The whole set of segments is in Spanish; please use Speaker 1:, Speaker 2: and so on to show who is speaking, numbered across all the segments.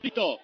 Speaker 1: Listo.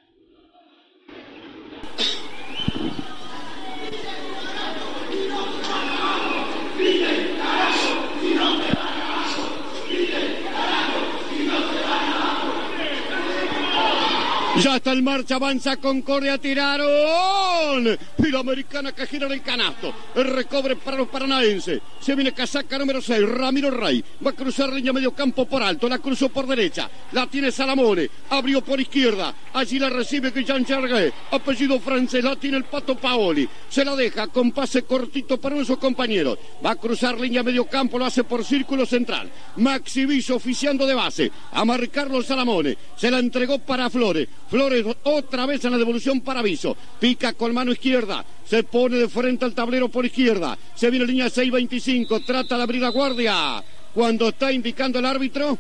Speaker 1: Ya está en marcha, avanza Concordia, tiraron. Y la Americana que gira en el canasto. El recobre para los paranaenses. Se viene casaca número 6, Ramiro Rey. Va a cruzar línea medio campo por alto. La cruzó por derecha. La tiene Salamone. Abrió por izquierda. Allí la recibe Guillán Chargué. Apellido francés. La tiene el Pato Paoli. Se la deja con pase cortito para uno de sus compañeros. Va a cruzar línea medio campo. Lo hace por círculo central. Maxi Viso oficiando de base. A marcarlo Salamone. Se la entregó para Flores. Flores otra vez en la devolución para Viso. Pica con mano izquierda. Se pone de frente al tablero por izquierda. Se viene línea 6-25. Trata de abrir la guardia. Cuando está indicando el árbitro.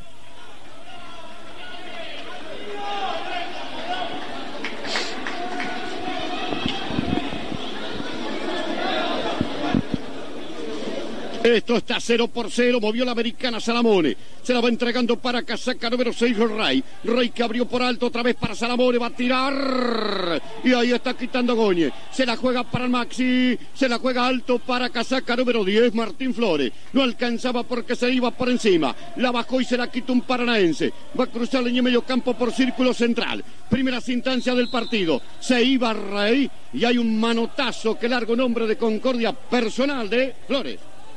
Speaker 1: Esto está 0-0, movió la Americana Salamone. Se la va entregando para casaca número 6, Rey. Rey que abrió por alto otra vez para Salamone, va a tirar. Y ahí está quitando Goñe. Se la juega para el Maxi. Se la juega alto para casaca número 10, Martín Flores. No alcanzaba porque se iba por encima. La bajó y se la quita un paranaense. Va a cruzar línea medio campo por círculo central. Primeras instancias del partido. Se iba Rey y hay un manotazo que largo nombre de Concordia personal de Flores.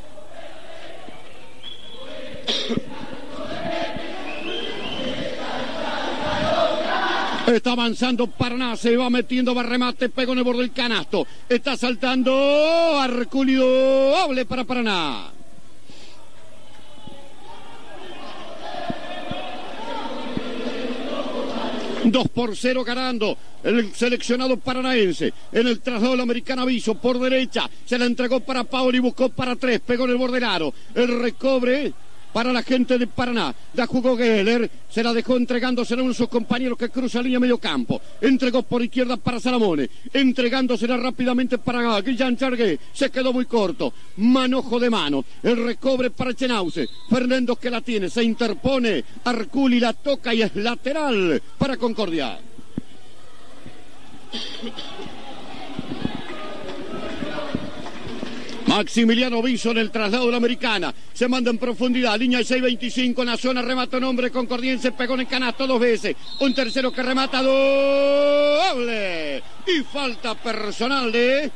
Speaker 1: Está avanzando Paraná, se va metiendo, va a remate, pegó en el borde del canasto. Está saltando Arculi, doble para Paraná. Dos por 0 ganando el seleccionado paranaense. En el traslado americano Viso por derecha. Se la entregó para Paoli, buscó para 3, pegó en el borde del aro. El recobre para la gente de Paraná. La jugó Geller, se la dejó entregándosela a uno de sus compañeros que cruza línea medio campo. Entregó por izquierda para Salamone, entregándosela rápidamente para Guillán Chargué. Se quedó muy corto. Manojo de mano. El recobre para Chenauce. Fernando que la tiene, se interpone. Arculi la toca y es lateral para Concordia. Maximiliano Viso en el traslado de la Americana. Se manda en profundidad. Línea 6-25 en la zona. Remata un hombre concordiense. Pegó en el canasto 2 veces. Un tercero que remata doble. Y falta personal de...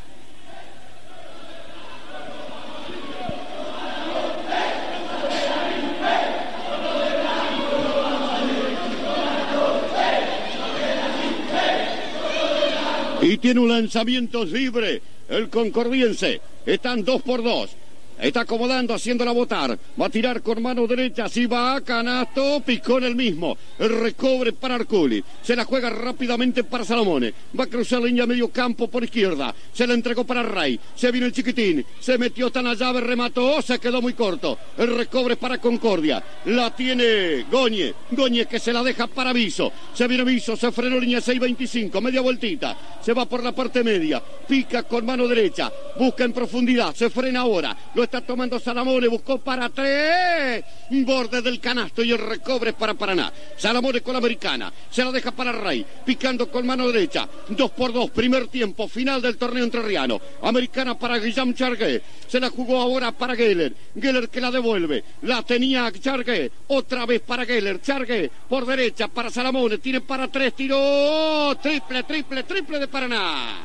Speaker 1: Y tiene un lanzamiento libre el concordiense. Están 2 por 2. Está acomodando, haciéndola botar. Va a tirar con mano derecha. Si va a canasto, picó en el mismo. El recobre para Arculi. Se la juega rápidamente para Salamone. Va a cruzar línea medio campo por izquierda. Se la entregó para Rey. Se vino el chiquitín. Se metió tan allá, remató. Se quedó muy corto. El recobre para Concordia. La tiene Goñe. Goñe que se la deja para Viso. Se viene Viso. Se frenó línea 6-25. Media vueltita. Se va por la parte media. Pica con mano derecha. Busca en profundidad. Se frena ahora. Lo está tomando Salamone, buscó para 3, borde del canasto y el recobre para Paraná. Salamone con la Americana, se la deja para Rey, picando con mano derecha, 2 por 2, primer tiempo, final del torneo entrerriano. Americana para Guillán Chargué, se la jugó ahora para Geller, Geller que la devuelve, la tenía Chargué, otra vez para Geller, Chargué por derecha para Salamone, tiene para 3, tiró, triple de Paraná.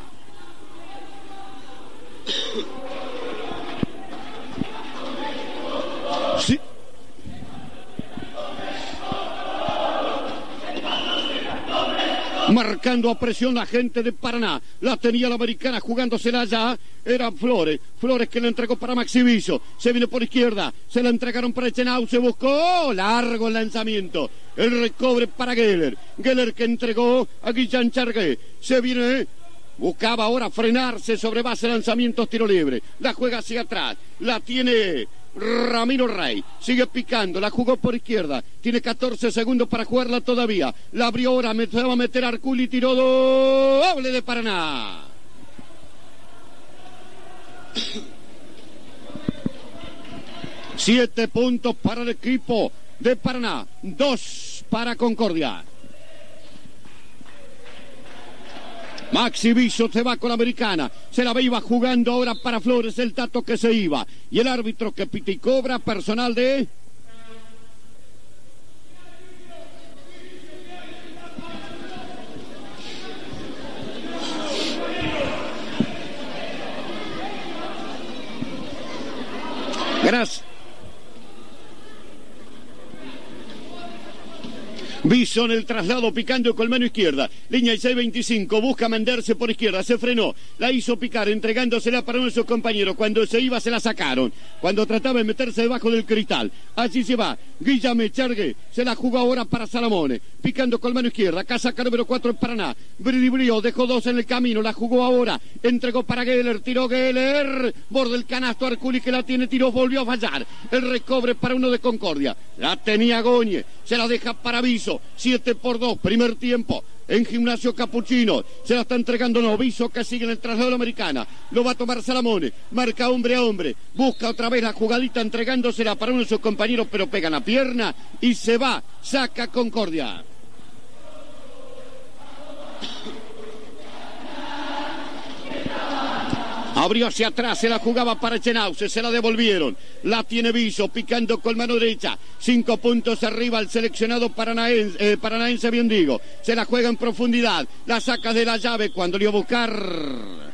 Speaker 1: Sí. Marcando a presión la gente de Paraná. La tenía la Americana jugándosela allá. Era Flores. Flores que le entregó para Maxi Viso. Se vino por izquierda. Se la entregaron para Echenau. Se buscó. Largo el lanzamiento. El recobre para Geller. Geller que entregó a Guillán Chargué. Se viene. Buscaba ahora frenarse sobre base de lanzamientos, tiro libre. La juega hacia atrás. La tiene Ramiro Rey, sigue picando, la jugó por izquierda, tiene 14 segundos para jugarla todavía, la abrió ahora, se va a meter Arculi, tiró doble de Paraná. Siete puntos para el equipo de Paraná, 2 para Concordia. Maxi Viso se va con la americana. Se la iba jugando ahora para Flores, el Tato que se iba. Y el árbitro que pita y cobra, personal de... Gracias. Viso en el traslado picando con mano izquierda. Línea 625, busca mandarse por izquierda, se frenó, la hizo picar entregándosela para uno de sus compañeros. Cuando se iba se la sacaron. Cuando trataba de meterse debajo del cristal. Allí se va, Guillame Chargue, se la jugó ahora para Salamone. Picando con mano izquierda, casaca número 4 en Paraná. Bridibrió, dejó 2 en el camino, la jugó ahora. Entregó para Geller, tiró Geller. Borde el canasto, Arculi que la tiene, tiró, volvió a fallar. El recobre para uno de Concordia. La tenía Goñe, se la deja para Viso. 7-2, primer tiempo. En Gimnasio Capuchino, se la está entregando Noviso que sigue en el traslado de la americana. Lo va a tomar Salamone, marca hombre a hombre. Busca otra vez la jugadita entregándosela para uno de sus compañeros, pero pega la pierna y se va. Saca Concordia. Abrió hacia atrás, se la jugaba para Echenauce, se la devolvieron. La tiene Viso, picando con mano derecha. 5 puntos arriba al seleccionado paranaense, bien digo. Se la juega en profundidad, la saca de la llave cuando le iba a buscar.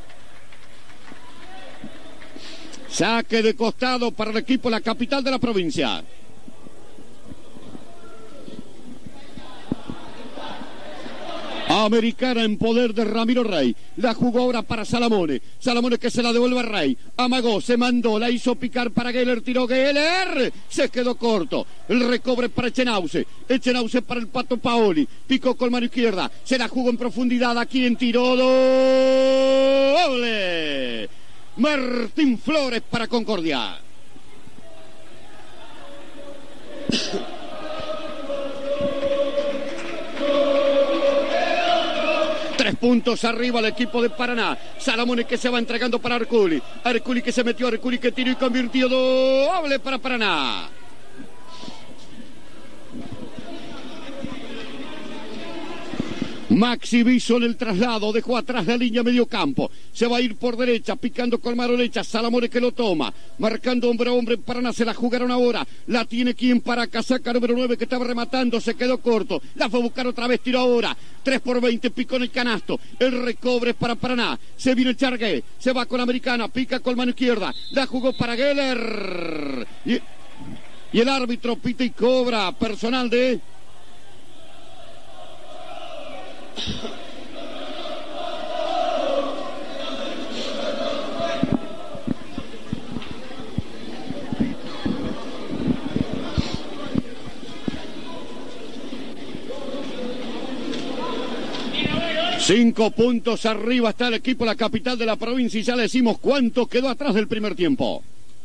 Speaker 1: Saque de costado para el equipo, la capital de la provincia. Americana en poder de Ramiro Rey. La jugó ahora para Salamone. Salamone que se la devuelve a Rey. Amagó, se mandó, la hizo picar para Geller. Tiró Geller. Se quedó corto. El recobre para Echenauce. Echenauce para el Pato Paoli. Picó con mano izquierda. Se la jugó en profundidad. Aquí en tiro doble. Martín Flores para Concordia. 3 puntos arriba el equipo de Paraná. Salamone que se va entregando para Arculi. Arculi que se metió, Arculi que tiró y convirtió doble para Paraná. Maxi Viso en el traslado, dejó atrás la línea medio campo. Se va a ir por derecha, picando con mano derecha. Salamone que lo toma, marcando hombre a hombre. Paraná se la jugaron ahora. La tiene quien para casaca número 9 que estaba rematando, se quedó corto. La fue a buscar otra vez, tiró ahora. 3-20, picó en el canasto. El recobre para Paraná. Se viene el Chargué, se va con la americana, pica con mano izquierda. La jugó para Geller. Y el árbitro pita y cobra, personal de... Cinco puntos arriba está el equipo, la capital de la provincia, y ya le decimos cuánto quedó atrás del primer tiempo.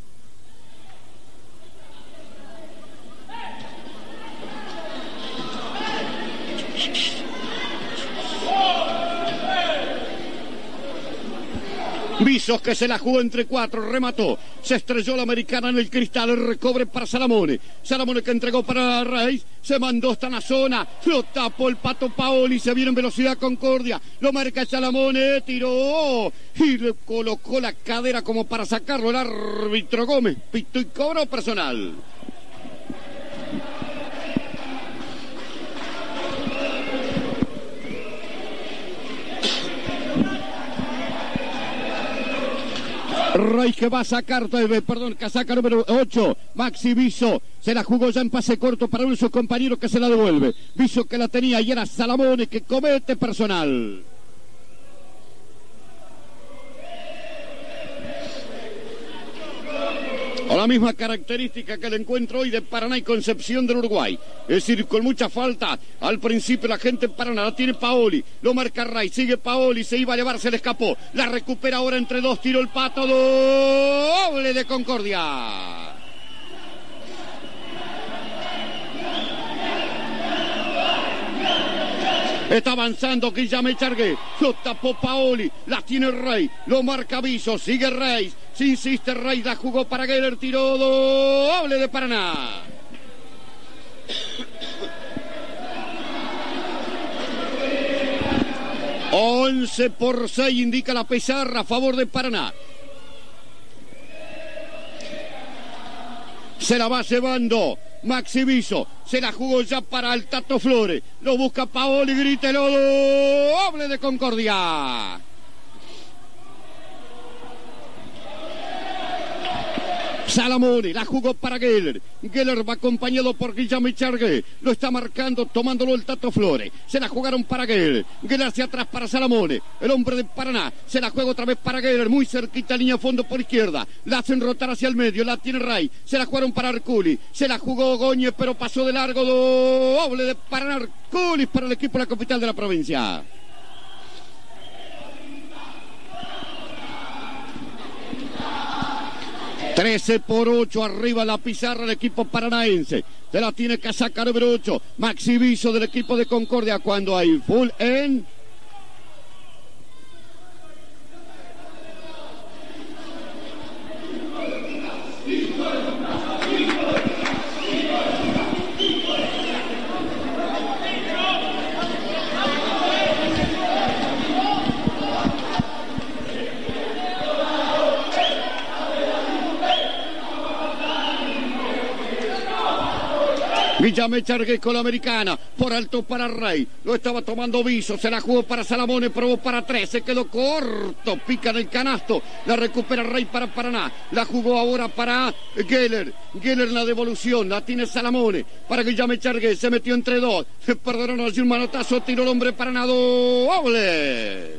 Speaker 1: Visos que se la jugó entre 4, remató, se estrelló la americana en el cristal, el recobre para Salamone. Salamone que entregó para Reis, se mandó hasta la zona, lo tapó el Pato Paoli, se viene en velocidad Concordia, lo marca Salamone, tiró y le colocó la cadera como para sacarlo el árbitro Gómez, pito y cobro personal. Rey que va a sacar, casaca número 8, Maxi Viso, se la jugó ya en pase corto para uno de sus compañeros que se la devuelve. Viso que la tenía y era Salamone que comete personal. Con la misma característica que el encuentro hoy de Paraná y Concepción del Uruguay. Es decir, con mucha falta. Al principio la gente en Paraná la tiene Paoli. Lo marca Ray, sigue Paoli, se iba a llevar, se le escapó. La recupera ahora entre 2, tiró el Pato, doble de Concordia. Está avanzando Guillame Chargué, lo tapó Paoli, la tiene Rey, lo marca Viso, sigue Rey, se insiste Rey, la jugó para Geller, tiró doble de Paraná. 11-6 indica la pizarra a favor de Paraná. Se la va llevando Maxi Viso, se la jugó ya para el Tato Flores, lo busca Paoli, grítelo, doble de Concordia. Salamone, la jugó para Geller. Geller va acompañado por Guillaume Chargué. Lo está marcando, tomándolo el Tato Flores. Se la jugaron para Geller. Geller hacia atrás para Salamone. El hombre de Paraná. Se la juega otra vez para Geller. Muy cerquita, línea fondo por izquierda. La hacen rotar hacia el medio. La tiene Ray. Se la jugaron para Arculi. Se la jugó Góñez, pero pasó de largo. Doble de Paraná. Arculi para el equipo de la capital de la provincia. (13-8) arriba la pizarra del equipo paranaense. Se la tiene casaca número 8. Maxi Viso del equipo de Concordia cuando hay full en... Guillaume Chargué con la americana, por alto para Rey, lo estaba tomando Viso, se la jugó para Salamone, probó para 3, se quedó corto, pica en el canasto, la recupera Rey para Paraná, la jugó ahora para Geller, Geller la devolución, la tiene Salamone, para Guillaume Chargué, se metió entre dos, se perdonaron allí un manotazo, tiró el hombre Paraná, doble.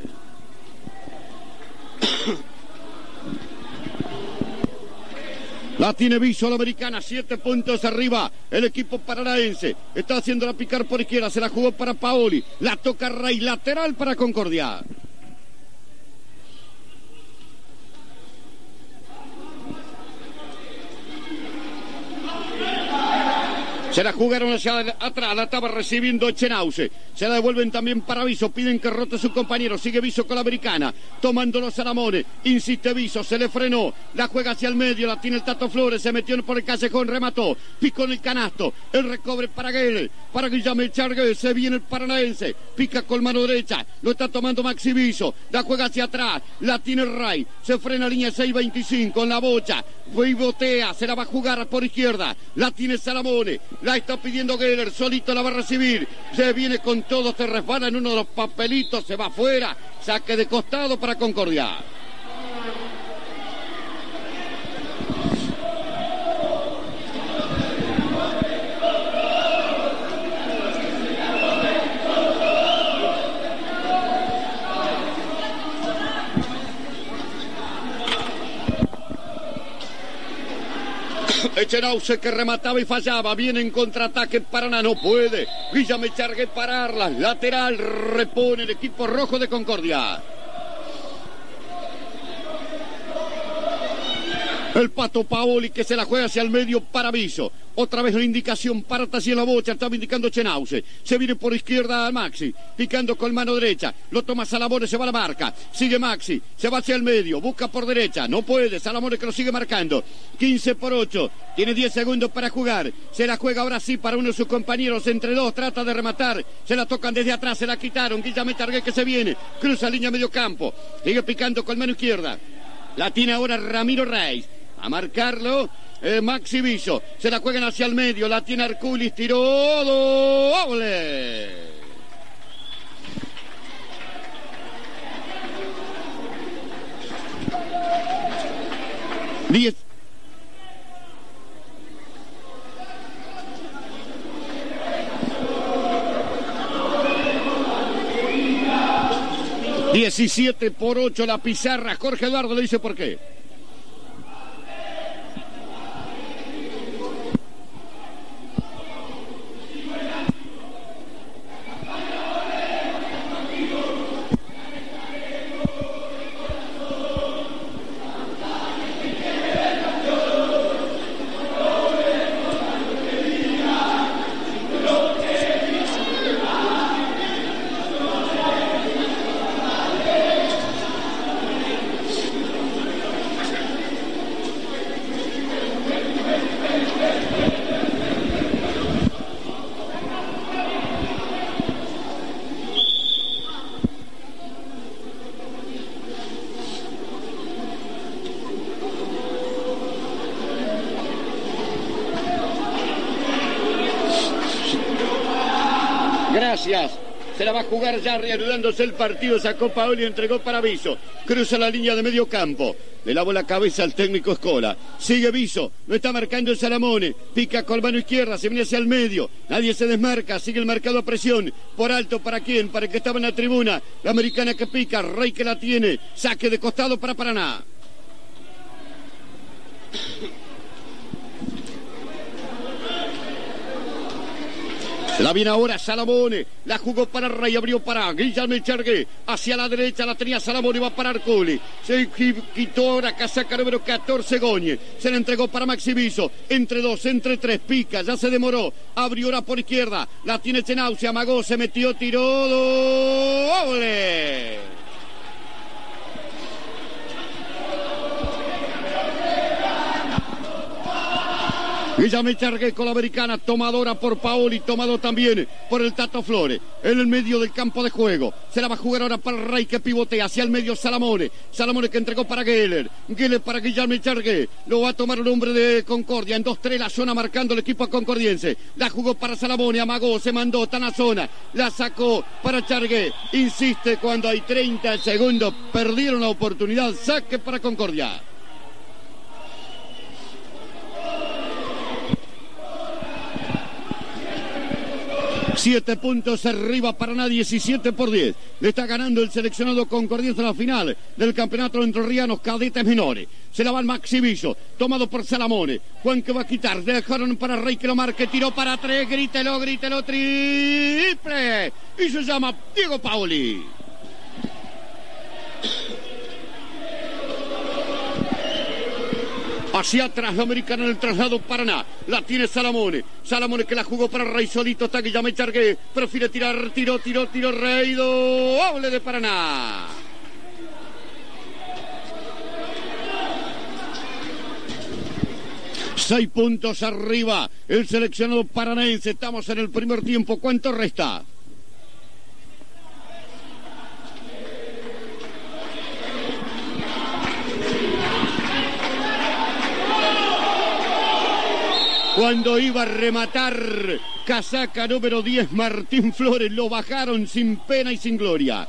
Speaker 1: La tiene Viso la americana, 7 puntos arriba. El equipo paranaense está haciéndola picar por izquierda. Se la jugó para Paoli. La toca Rey, lateral para Concordia. Se la jugaron hacia atrás, la estaba recibiendo Echenause. Se la devuelven también para Viso, piden que rote su compañero. Sigue Viso con la americana, tomándolo Salamone. Insiste Viso, se le frenó. La juega hacia el medio, la tiene el Tato Flores. Se metió por el callejón, remató. Picó en el canasto. El recobre para Geller, para Guillaume Chargué. Se viene el paranaense. Pica con mano derecha. Lo está tomando Maxi Viso. La juega hacia atrás. La tiene Ray. Se frena línea 6-25 en la bocha. Botea, se la va a jugar por izquierda. La tiene Salamone. La está pidiendo Geller, solito la va a recibir. Se viene con todo, se resbala en uno de los papelitos, se va afuera. Saque de costado para Concordia. Echenause que remataba y fallaba. Viene en contraataque Paraná, no puede. Guillaume Chargué pararla. Lateral, repone el equipo rojo de Concordia. El Pato Paoli que se la juega hacia el medio para Viso. Otra vez la indicación para en la bocha, estaba indicando Echenause. Se viene por izquierda a Maxi, picando con mano derecha. Lo toma Salamone, se va a la marca. Sigue Maxi, se va hacia el medio, busca por derecha. No puede, Salamone que lo sigue marcando. 15-8, tiene 10 segundos para jugar. Se la juega ahora sí para uno de sus compañeros. Entre dos, trata de rematar. Se la tocan desde atrás, se la quitaron. Guillaume Chargué que se viene, cruza línea medio campo. Sigue picando con mano izquierda. La tiene ahora Ramiro Reis. A marcarlo. Maxi Viso, se la juegan hacia el medio, la tiene Arculis, tiró doble. Diez. (17-8) la pizarra. Jorge Eduardo le dice por qué. Gracias. Se la va a jugar ya reanudándose el partido. Sacó Paoli y entregó para Viso. Cruza la línea de medio campo. Le lavó la cabeza al técnico Escola. Sigue Viso. Lo está marcando el Salamone. Pica con mano izquierda. Se viene hacia el medio. Nadie se desmarca. Sigue el marcado a presión. Por alto. ¿Para quién? Para el que estaba en la tribuna. La americana que pica. Rey que la tiene. Saque de costado para Paraná. Se la viene ahora Salamone, la jugó para Rey, abrió para Guillermo Echargué, hacia la derecha la tenía Salamone, va para Arcoli, se quitó ahora casaca número 14 Goñe, se la entregó para Maxi Viso, entre dos, entre tres, pica, ya se demoró, abrió ahora por izquierda, la tiene Chenau, se amagó, se metió, tiró, doble. Guillermo Echargué con la americana, tomadora por Paoli, tomado también por el Tato Flores, en el medio del campo de juego. Se la va a jugar ahora para el Rey que pivotea hacia el medio Salamone. Salamone que entregó para Geller. Geller para Guillermo Echargué. Lo va a tomar el hombre de Concordia. En 2-3 la zona marcando el equipo concordiense. La jugó para Salamone, amagó, se mandó, está en la zona. La sacó para Echargué. Insiste cuando hay 30 segundos. Perdieron la oportunidad. Saque para Concordia. 7 puntos arriba Paraná, 17-10. Le está ganando el seleccionado concordiense a la final del campeonato de entrerrianos cadetes menores. Se la va el Maxi Viso, tomado por Salamone. Juan que va a quitar, dejaron para Rey que lo marque, tiró para 3, grítelo, triple. Y se llama Diego Paoli. Hacia atrás la americana en el traslado Paraná. La tiene Salamone. Salamone que la jugó para Rey solito. Está Guillermo Echargué. Prefiere tirar. Tiró. Rey. Doble de Paraná. Seis puntos arriba. El seleccionado paranaense. Estamos en el primer tiempo. ¿Cuánto resta? Cuando iba a rematar casaca número 10 Martín Flores, lo bajaron sin pena y sin gloria.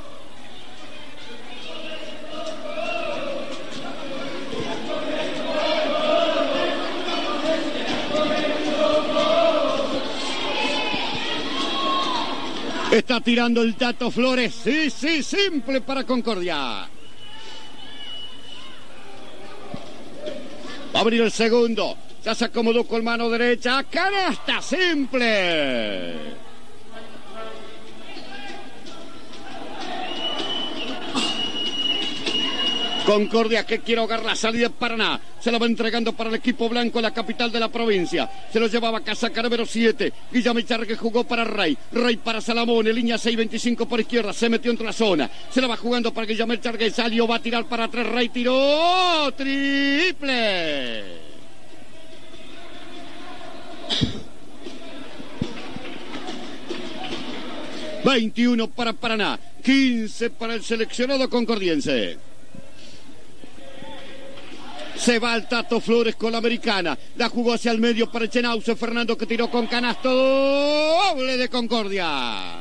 Speaker 1: Está tirando el Tato Flores, sí, simple para Concordia. Va a abrir el segundo. Ya se acomodó con mano derecha. ¡Canasta simple! Concordia que quiere ahogar la salida de Paraná. Se la va entregando para el equipo blanco en la capital de la provincia. Se lo llevaba casaca número 7. Guillermo Echargué jugó para Rey. Rey para Salamone. Línea 6-25 por izquierda. Se metió entre la zona. Se la va jugando para Guillermo Echargué. Salió, va a tirar para 3. Rey tiró. Triple. 21 para Paraná, 15 para el seleccionado concordiense. Se va el Tato Flores con la americana. La jugó hacia el medio para Echenauce. Fernando que tiró con canasto. Doble de Concordia.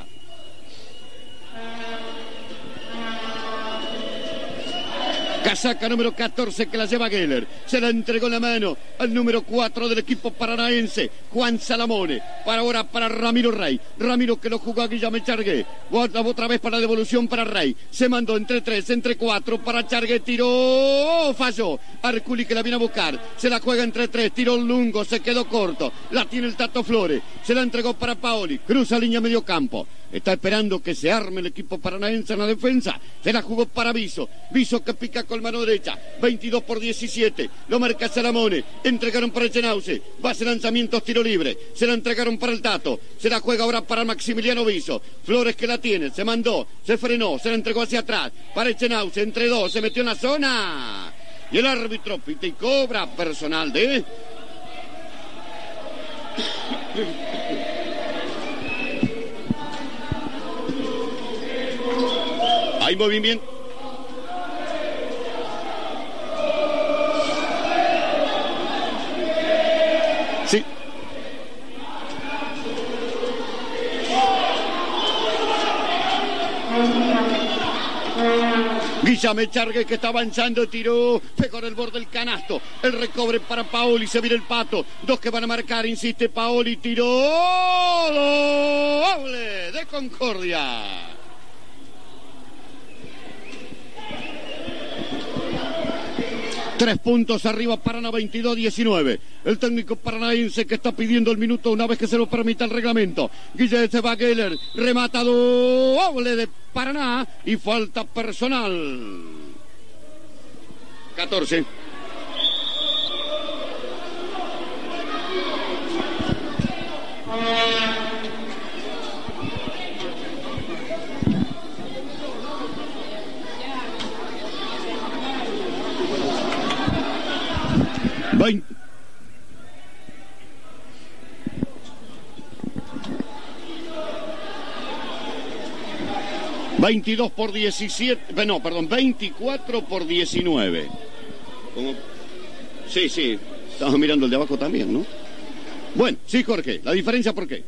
Speaker 1: Casaca número 14 que la lleva Geller. Se la entregó en la mano al número 4 del equipo paranaense, Juan Salamone. Para ahora para Ramiro Rey. Ramiro que lo jugó a Guillermo Echargué. Otra vez para la devolución para Rey. Se mandó entre 3, entre 4 para Echargué. Tiró. Falló. Arculi que la viene a buscar. Se la juega entre 3. Tiró lungo. Se quedó corto. La tiene el Tato Flores. Se la entregó para Paoli. Cruza línea medio campo. Está esperando que se arme el equipo paranaense en la defensa. Se la jugó para Viso. Viso que pica con mano derecha. 22-17. Lo marca Salamone. Entregaron para Echenauce. Va a hacer lanzamientos, tiro libre. Se la entregaron para el Tato. Se la juega ahora para Maximiliano Viso. Flores que la tiene. Se mandó. Se frenó. Se la entregó hacia atrás. Para Echenauce. Entre dos. Se metió en la zona. Y el árbitro pita y cobra personal de... Hay movimiento. Sí. Guillame Echargue, que está avanzando, tiró, pegó en el borde del canasto. El recobre para Paoli, se viene el Pato. Dos que van a marcar, insiste Paoli, tiró. Doble de Concordia. Tres puntos arriba, Paraná 22-19. El técnico paranaense que está pidiendo el minuto una vez que se lo permita el reglamento. Guille Geller remata, doble de Paraná y falta personal. 14. Veinte. 22 por 17, no, perdón, 24 por 19. ¿Cómo? Sí, estamos mirando el de abajo también, ¿no? Bueno, sí, Jorge, ¿la diferencia por qué?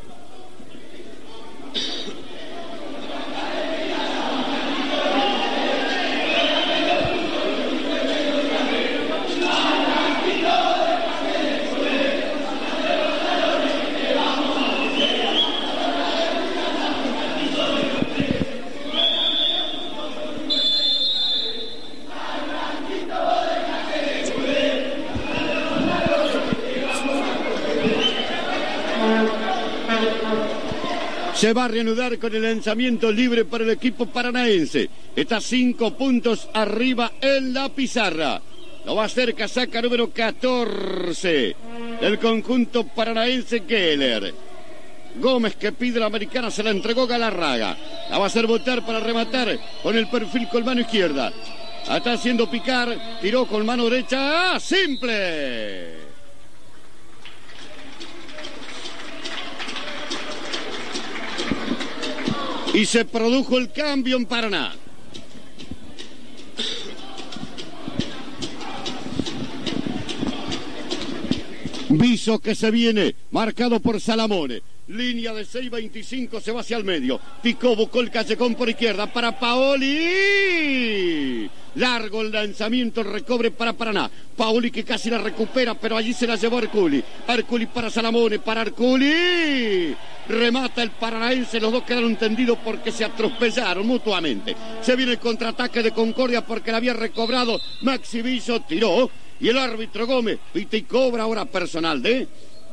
Speaker 1: Se va a reanudar con el lanzamiento libre para el equipo paranaense. Está 5 puntos arriba en la pizarra. Lo va a hacer casaca número 14 del conjunto paranaense Geller. Gómez, que pide la americana, se la entregó Galarraga. La va a hacer botar para rematar con el perfil con mano izquierda. La está haciendo picar, tiró con mano derecha. ¡Ah, simple! Y se produjo el cambio en Paraná. Viso que se viene, marcado por Salamone. Línea de 6.25, se va hacia el medio. Picó, buscó el callejón por izquierda para Paoli. Largo el lanzamiento, el recobre para Paraná. Paoli que casi la recupera, pero allí se la llevó Arculi. Arculi para Salamone, para Arculi. Remata el paranaense, los dos quedaron tendidos porque se atropellaron mutuamente. Se viene el contraataque de Concordia porque la había recobrado Maxi Viso, tiró. Y el árbitro Gómez pita y cobra ahora personal de...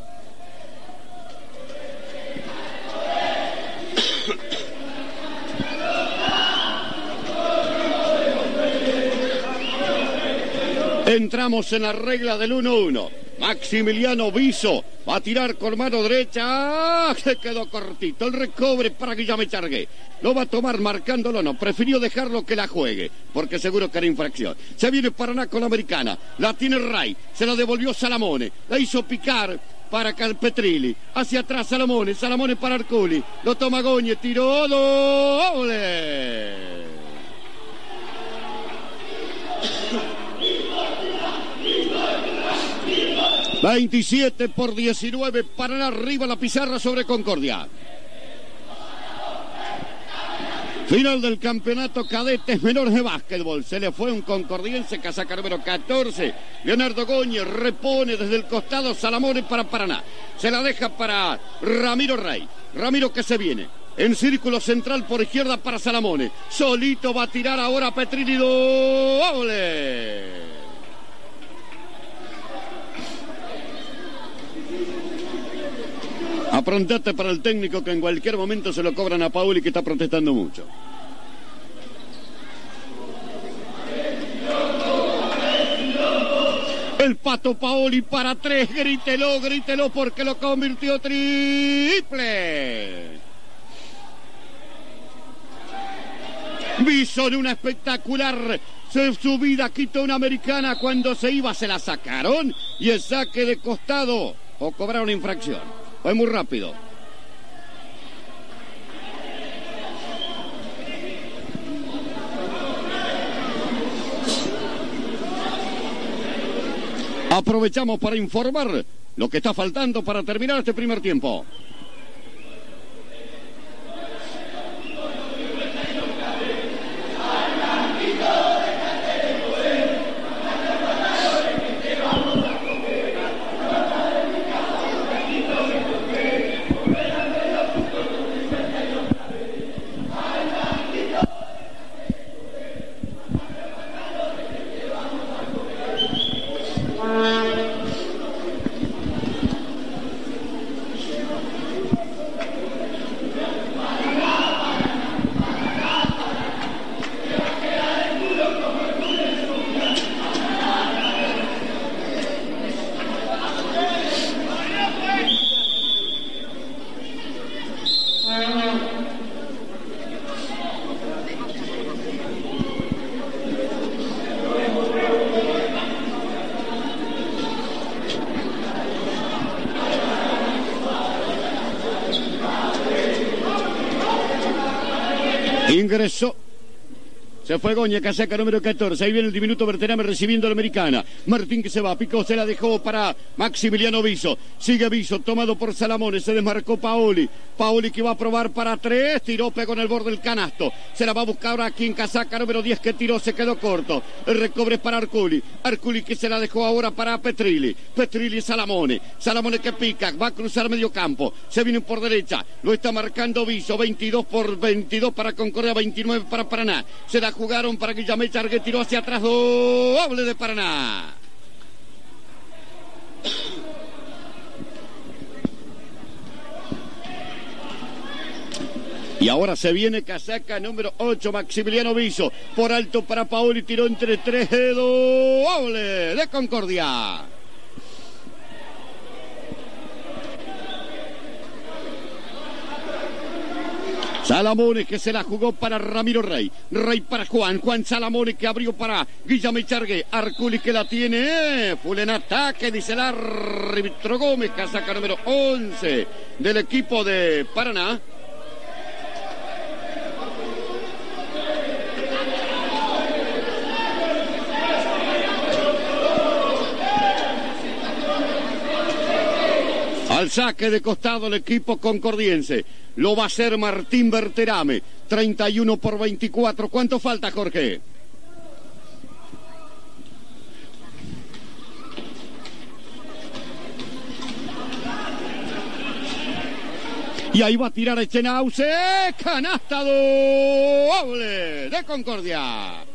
Speaker 1: Entramos en la regla del 1-1. Maximiliano Viso va a tirar con mano derecha. ¡Ah! Se quedó cortito. El recobre para Guillame Chargué. Lo va a tomar marcándolo, no. Prefirió dejarlo que la juegue, porque seguro que era infracción. Se viene Paraná con la americana. La tiene Ray. Se la devolvió Salamone. La hizo picar para Calpetrilli. Hacia atrás Salamone. Salamone para Arculi. Lo toma Goñe. Tiró doble. 27 por 19, Paraná arriba la pizarra sobre Concordia. Final del campeonato cadetes menores de básquetbol. Se le fue un concordiense, casaca número 14. Leonardo Góñez repone desde el costado. Salamone para Paraná. Se la deja para Ramiro Rey. Ramiro que se viene. En círculo central por izquierda para Salamone. Solito va a tirar ahora Petrilli. Doble. Aprontate para el técnico que en cualquier momento se lo cobran a Paoli, que está protestando mucho. El Pato Paoli para 3, grítelo porque lo convirtió triple. Viso en una espectacular subida, quitó una americana, cuando se iba se la sacaron y el saque de costado o cobraron infracción. Fue muy rápido. Aprovechamos para informar lo que está faltando para terminar este primer tiempo. Ingresó. Se fue Goña, casaca número 14. Ahí viene el diminuto Berterame recibiendo a la americana. Martín que se va. Picó, se la dejó para Maximiliano Viso. Sigue Viso, tomado por Salamones. Se desmarcó Paoli. Paoli que va a probar para 3. Tiró, pegó en el borde del canasto. Se la va a buscar ahora aquí en casaca número 10 que tiró. Se quedó corto. El recobre para Arculi. Arculi que se la dejó ahora para Petrilli. Petrilli y Salamone. Salamone que pica. Va a cruzar medio campo. Se viene por derecha. Lo está marcando Viso. 22 por 22 para Concordia. 29 para Paraná. Se la jugaron para Guillamé Chargué, tiró hacia atrás, doble de Paraná. Y ahora se viene casaca número 8, Maximiliano Viso, por alto para Paoli, tiró entre 3, doble de Concordia. Salamones que se la jugó para Ramiro Rey. Rey para Juan. Juan Salamones que abrió para Guillamé Chargué. Arculi que la tiene. Full en ataque, dice el árbitro Gómez. Casaca número 11 del equipo de Paraná. Al saque de costado el equipo concordiense. Lo va a hacer Martín Berterame. 31 por 24. ¿Cuánto falta, Jorge? Y ahí va a tirar Echenauce. Canasta doble de Concordia.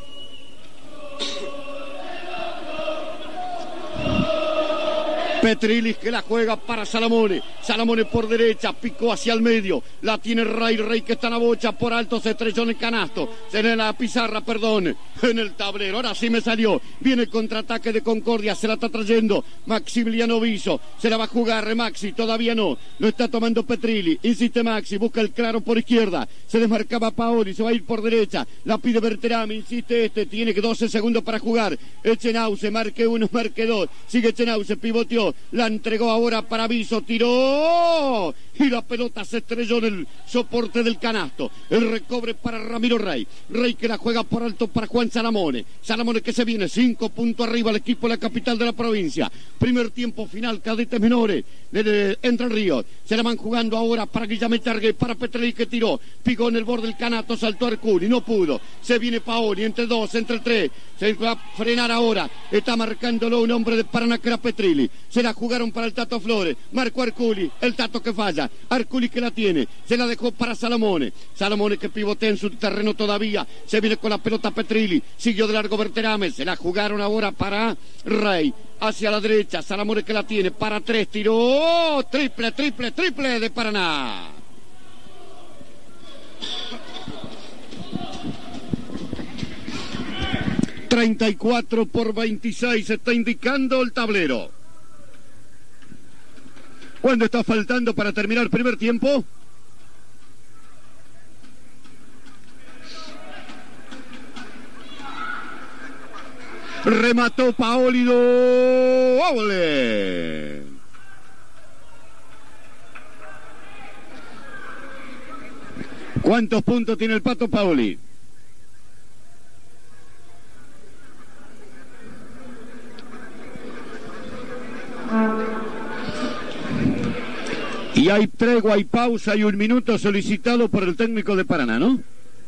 Speaker 1: Petrilis que la juega para Salamone. Salamone por derecha, picó hacia el medio. La tiene Rey, Rey que está en la bocha. Por alto se estrelló en el canasto. En la pizarra, perdón. En el tablero. Ahora sí me salió. Viene el contraataque de Concordia. Se la está trayendo Maximiliano Viso. Se la va a jugar Maxi. Todavía no. Lo está tomando Petrilli. Insiste Maxi. Busca el claro por izquierda. Se desmarcaba Paoli. Se va a ir por derecha. La pide Berterame. Insiste este. Tiene 12 segundos para jugar. Echenauce. Marque 1, marque 2. Sigue Echenauce. Pivoteó. La entregó ahora para Viso, tiró y la pelota se estrelló en el soporte del canasto. El recobre para Ramiro Rey. Rey que la juega por alto para Juan Salamone. Salamone que se viene 5 puntos arriba al equipo de la capital de la provincia. Primer tiempo final, cadetes menores de Entre Ríos. Se la van jugando ahora para Guillamé Chargué, para Petrelli que tiró. Picó en el borde del canasto, saltó Arculi, no pudo. Se viene Paoli, entre 2, entre 3. Se va a frenar ahora. Está marcándolo un hombre de Paraná que era Petrilli. Se la jugaron para el Tato Flores. Marcó Arculi, el Tato que falla. Arculi que la tiene. Se la dejó para Salamone. Salamone que pivotea en su terreno todavía. Se viene con la pelota Petrilli. Siguió de largo Berterame. Se la jugaron ahora para Rey. Hacia la derecha. Salamone que la tiene. Para 3. Tiró. Triple, triple, triple de Paraná. ...34 por 26... está indicando el tablero. ¿Cuándo está faltando para terminar el primer tiempo? Remató Paoli doble. ¿Cuántos puntos tiene el Pato Paoli? Y hay tregua, hay pausa y 1 minuto solicitado por el técnico de Paraná, ¿no?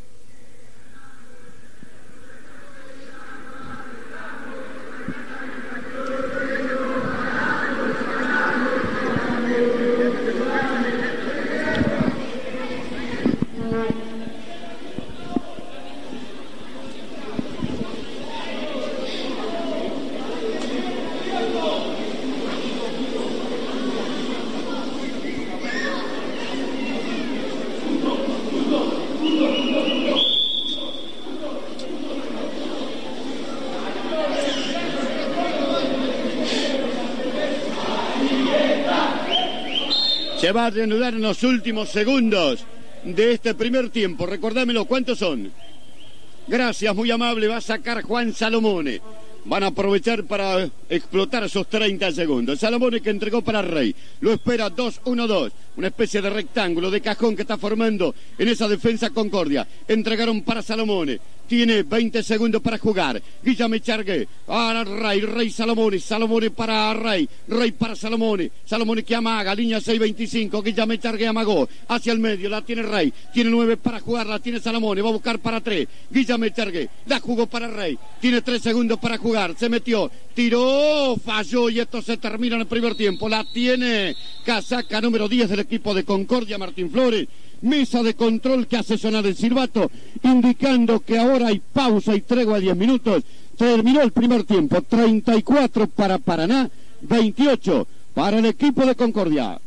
Speaker 1: Se va a reanudar en los últimos segundos de este primer tiempo. Recordámelo, ¿cuántos son? Gracias, muy amable. Va a sacar Juan Salomone. van a aprovechar para explotar esos 30 segundos. Salomone que entregó para Rey. Lo espera 2-1-2. Una especie de rectángulo, de cajón que está formando en esa defensa Concordia. Entregaron para Salomone. Tiene 20 segundos para jugar. Guillame Chargué. Para Rey. Rey Salomone. Salomone para Rey. Rey para Salomone. Salomone que amaga. Línea 6-25. Guillame Chargué amagó. Hacia el medio. La tiene Rey. Tiene 9 para jugar. La tiene Salomone. Va a buscar para 3. Guillame Chargué. La jugó para Rey. Tiene 3 segundos para jugar. Se metió. Tiró. Falló. Y esto se termina en el primer tiempo. La tiene casaca número 10 del equipo de Concordia, Martín Flores. Mesa de control que hace sonar el silbato, indicando que ahora hay pausa y tregua de 10 minutos. Terminó el primer tiempo, 34 para Paraná, 28 para el equipo de Concordia.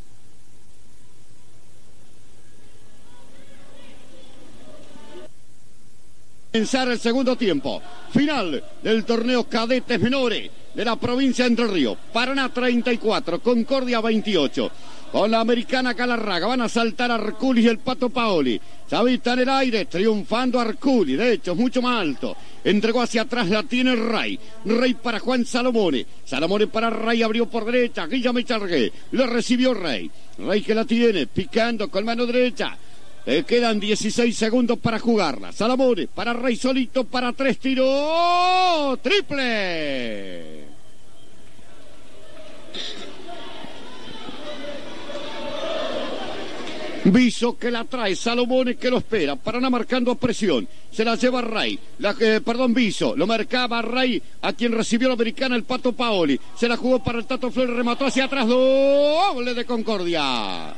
Speaker 1: Comenzar el segundo tiempo, final del torneo Cadetes Menores de la provincia de Entre Ríos. Paraná 34, Concordia 28. Con la americana Galarraga van a saltar Arculi y el Pato Paoli. Chavita en el aire, triunfando Arculi, de hecho, mucho más alto. Entregó hacia atrás, la tiene Rey. Rey para Juan Salomone. Salomone para Rey, abrió por derecha. Guillame Chargué, lo recibió Rey. Rey que la tiene, picando con mano derecha. Quedan 16 segundos para jugarla. Salomone para Rey solito, para 3 tiros. ¡Triple! Viso que la trae, Salomone que lo espera, Paraná marcando presión, se la lleva Rey, Viso, lo marcaba Rey, a quien recibió la americana el Pato Paoli, se la jugó para el Tato Flores, remató hacia atrás, doble de Concordia.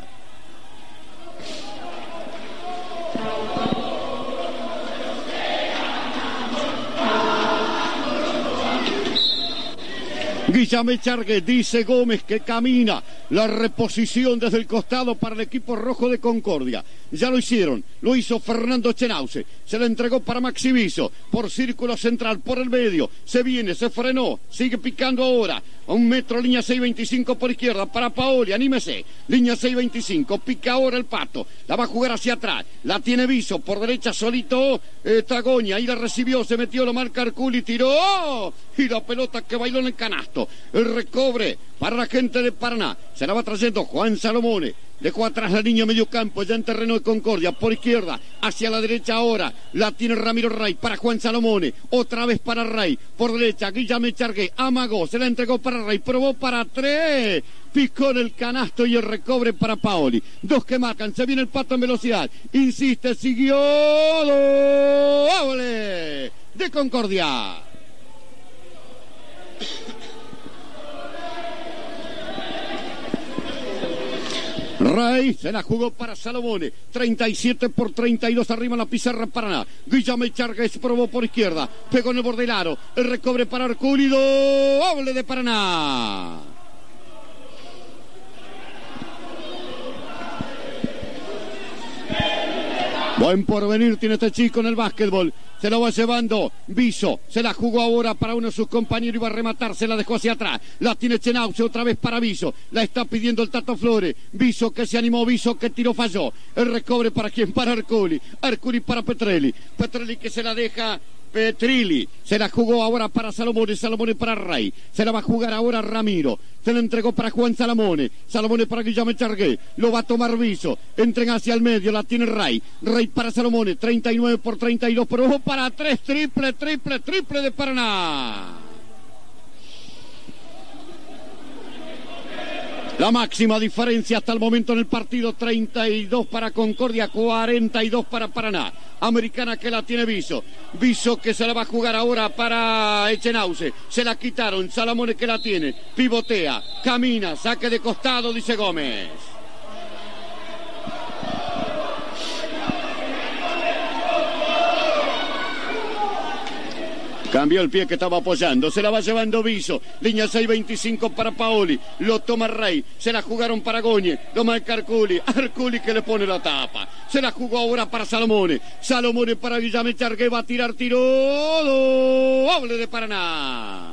Speaker 1: Guillame Chargué, dice Gómez que camina la reposición desde el costado para el equipo rojo de Concordia. Ya lo hicieron, lo hizo Fernando Chenauce, se le entregó para Maxi Viso, por círculo central, por el medio, se viene, se frenó, sigue picando ahora, a 1 metro, línea 6.25 por izquierda, para Paoli, anímese, línea 6.25, pica ahora el Pato, la va a jugar hacia atrás, la tiene Viso, por derecha solito, Tagoña, ahí la recibió, se metió, lo marca Arculi, tiró, y la pelota que bailó en el canasto, el recobre para la gente de Paraná, se la va trayendo Juan Salomone. Dejó atrás la línea medio campo, ya en terreno de Concordia, por izquierda, hacia la derecha ahora, la tiene Ramiro Rey para Juan Salomone, otra vez para Rey, por derecha, Guillame Chargué, amagó, se la entregó para Rey, probó para 3, picó en el canasto y el recobre para Paoli, 2 que marcan, se viene el Pato en velocidad, insiste, siguió, doble de Concordia. Rey se la jugó para Salomone, 37 por 32 arriba en la pizarra Paraná. Guillame Chargué se probó por izquierda, pegó en el borde del aro, el recobre para Arculi, doble de Paraná. Buen porvenir tiene este chico en el básquetbol. Se lo va llevando Viso, se la jugó ahora para uno de sus compañeros, iba a rematar, se la dejó hacia atrás, la tiene Chenauce otra vez para Viso, la está pidiendo el Tato Flores, Viso que se animó, Viso que tiró, falló, el recobre para quien, para Arculi, Arculi para Petrelli, Petrelli que se la deja Petrilli, se la jugó ahora para Salomone, Salomone para Rey, se la va a jugar ahora Ramiro, se la entregó para Juan Salomone, Salomone para Guillame Chargué, lo va a tomar Viso, entrega hacia el medio, la tiene Rey, Rey para Salomone, 39 por 32, pero ojo para 3, triple de Paraná. La máxima diferencia hasta el momento en el partido, 32 para Concordia, 42 para Paraná. Americana que la tiene Viso. Viso que se la va a jugar ahora para Echenauce. Se la quitaron, Salomone que la tiene. Pivotea, camina, saque de costado, dice Gómez. Cambió el pie que estaba apoyando, se la va llevando Viso, línea 6.25 para Paoli, lo toma Rey, se la jugaron para Goñe, lo marca Arculi, Arculi que le pone la tapa, se la jugó ahora para Salomone, Salomone para Guillame Chargué, va a tirar, tiró, doble de Paraná.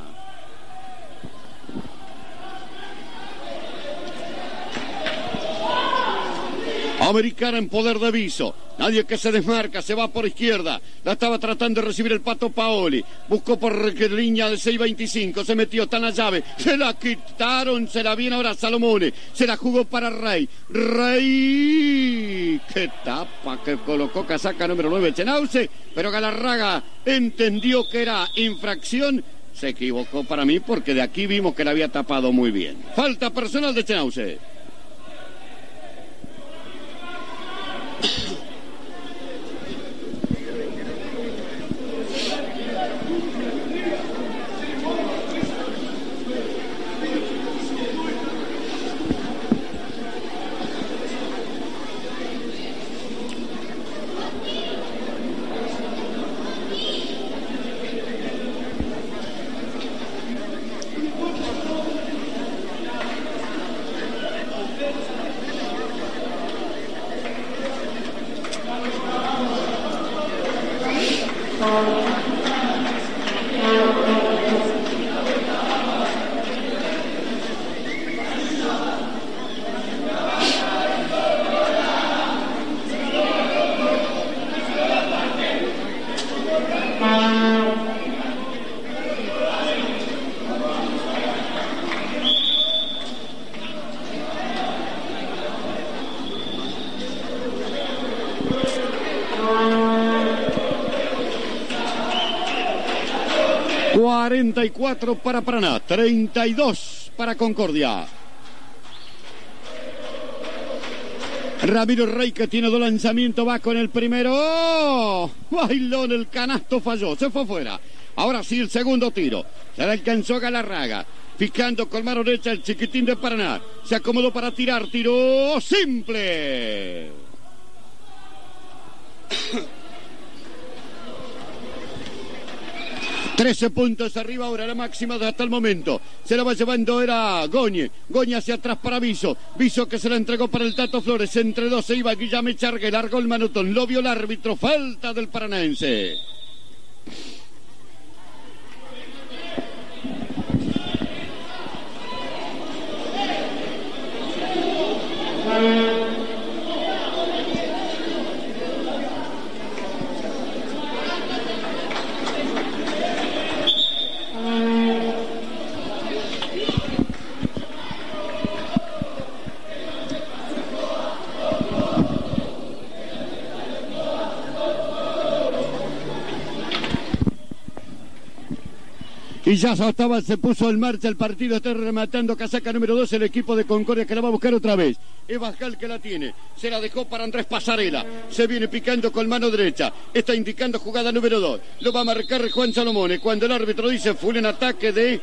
Speaker 1: Americana en poder de Viso. Nadie que se desmarca, se va por izquierda. La estaba tratando de recibir el Pato Paoli. Buscó por línea de 6.25. Se metió, está en la llave. Se la quitaron, se la viene ahora Salomone. Se la jugó para Rey. Rey. Qué tapa que colocó casaca número 9 Chenauce. Pero Galarraga entendió que era infracción. Se equivocó para mí porque de aquí vimos que la había tapado muy bien. Falta personal de Chenauce. ...44 para Paraná, 32 para Concordia. Ramiro Rey, que tiene 2 lanzamientos, va con el primero. ¡Oh! Bailón, el canasto falló, se fue fuera. Ahora sí el segundo tiro. Se le alcanzó Galarraga. Picando con mano derecha el chiquitín de Paraná. Se acomodó para tirar, tiró simple. 13 puntos arriba ahora, la máxima de hasta el momento. Se la va llevando, era Goñe. Goñe hacia atrás para Viso. Viso que se la entregó para el Tato Flores. Entre dos se iba Guillame Chargue. Largó el manotón. Lo vio el árbitro. Falta del paranaense. Y ya se puso en marcha el partido, está rematando casaca número 2 el equipo de Concordia, que la va a buscar otra vez. Es Bascal que la tiene, se la dejó para Andrés Pasarela, se viene picando con mano derecha, está indicando jugada número 2, lo va a marcar Juan Salomone, cuando el árbitro dice fue un ataque de...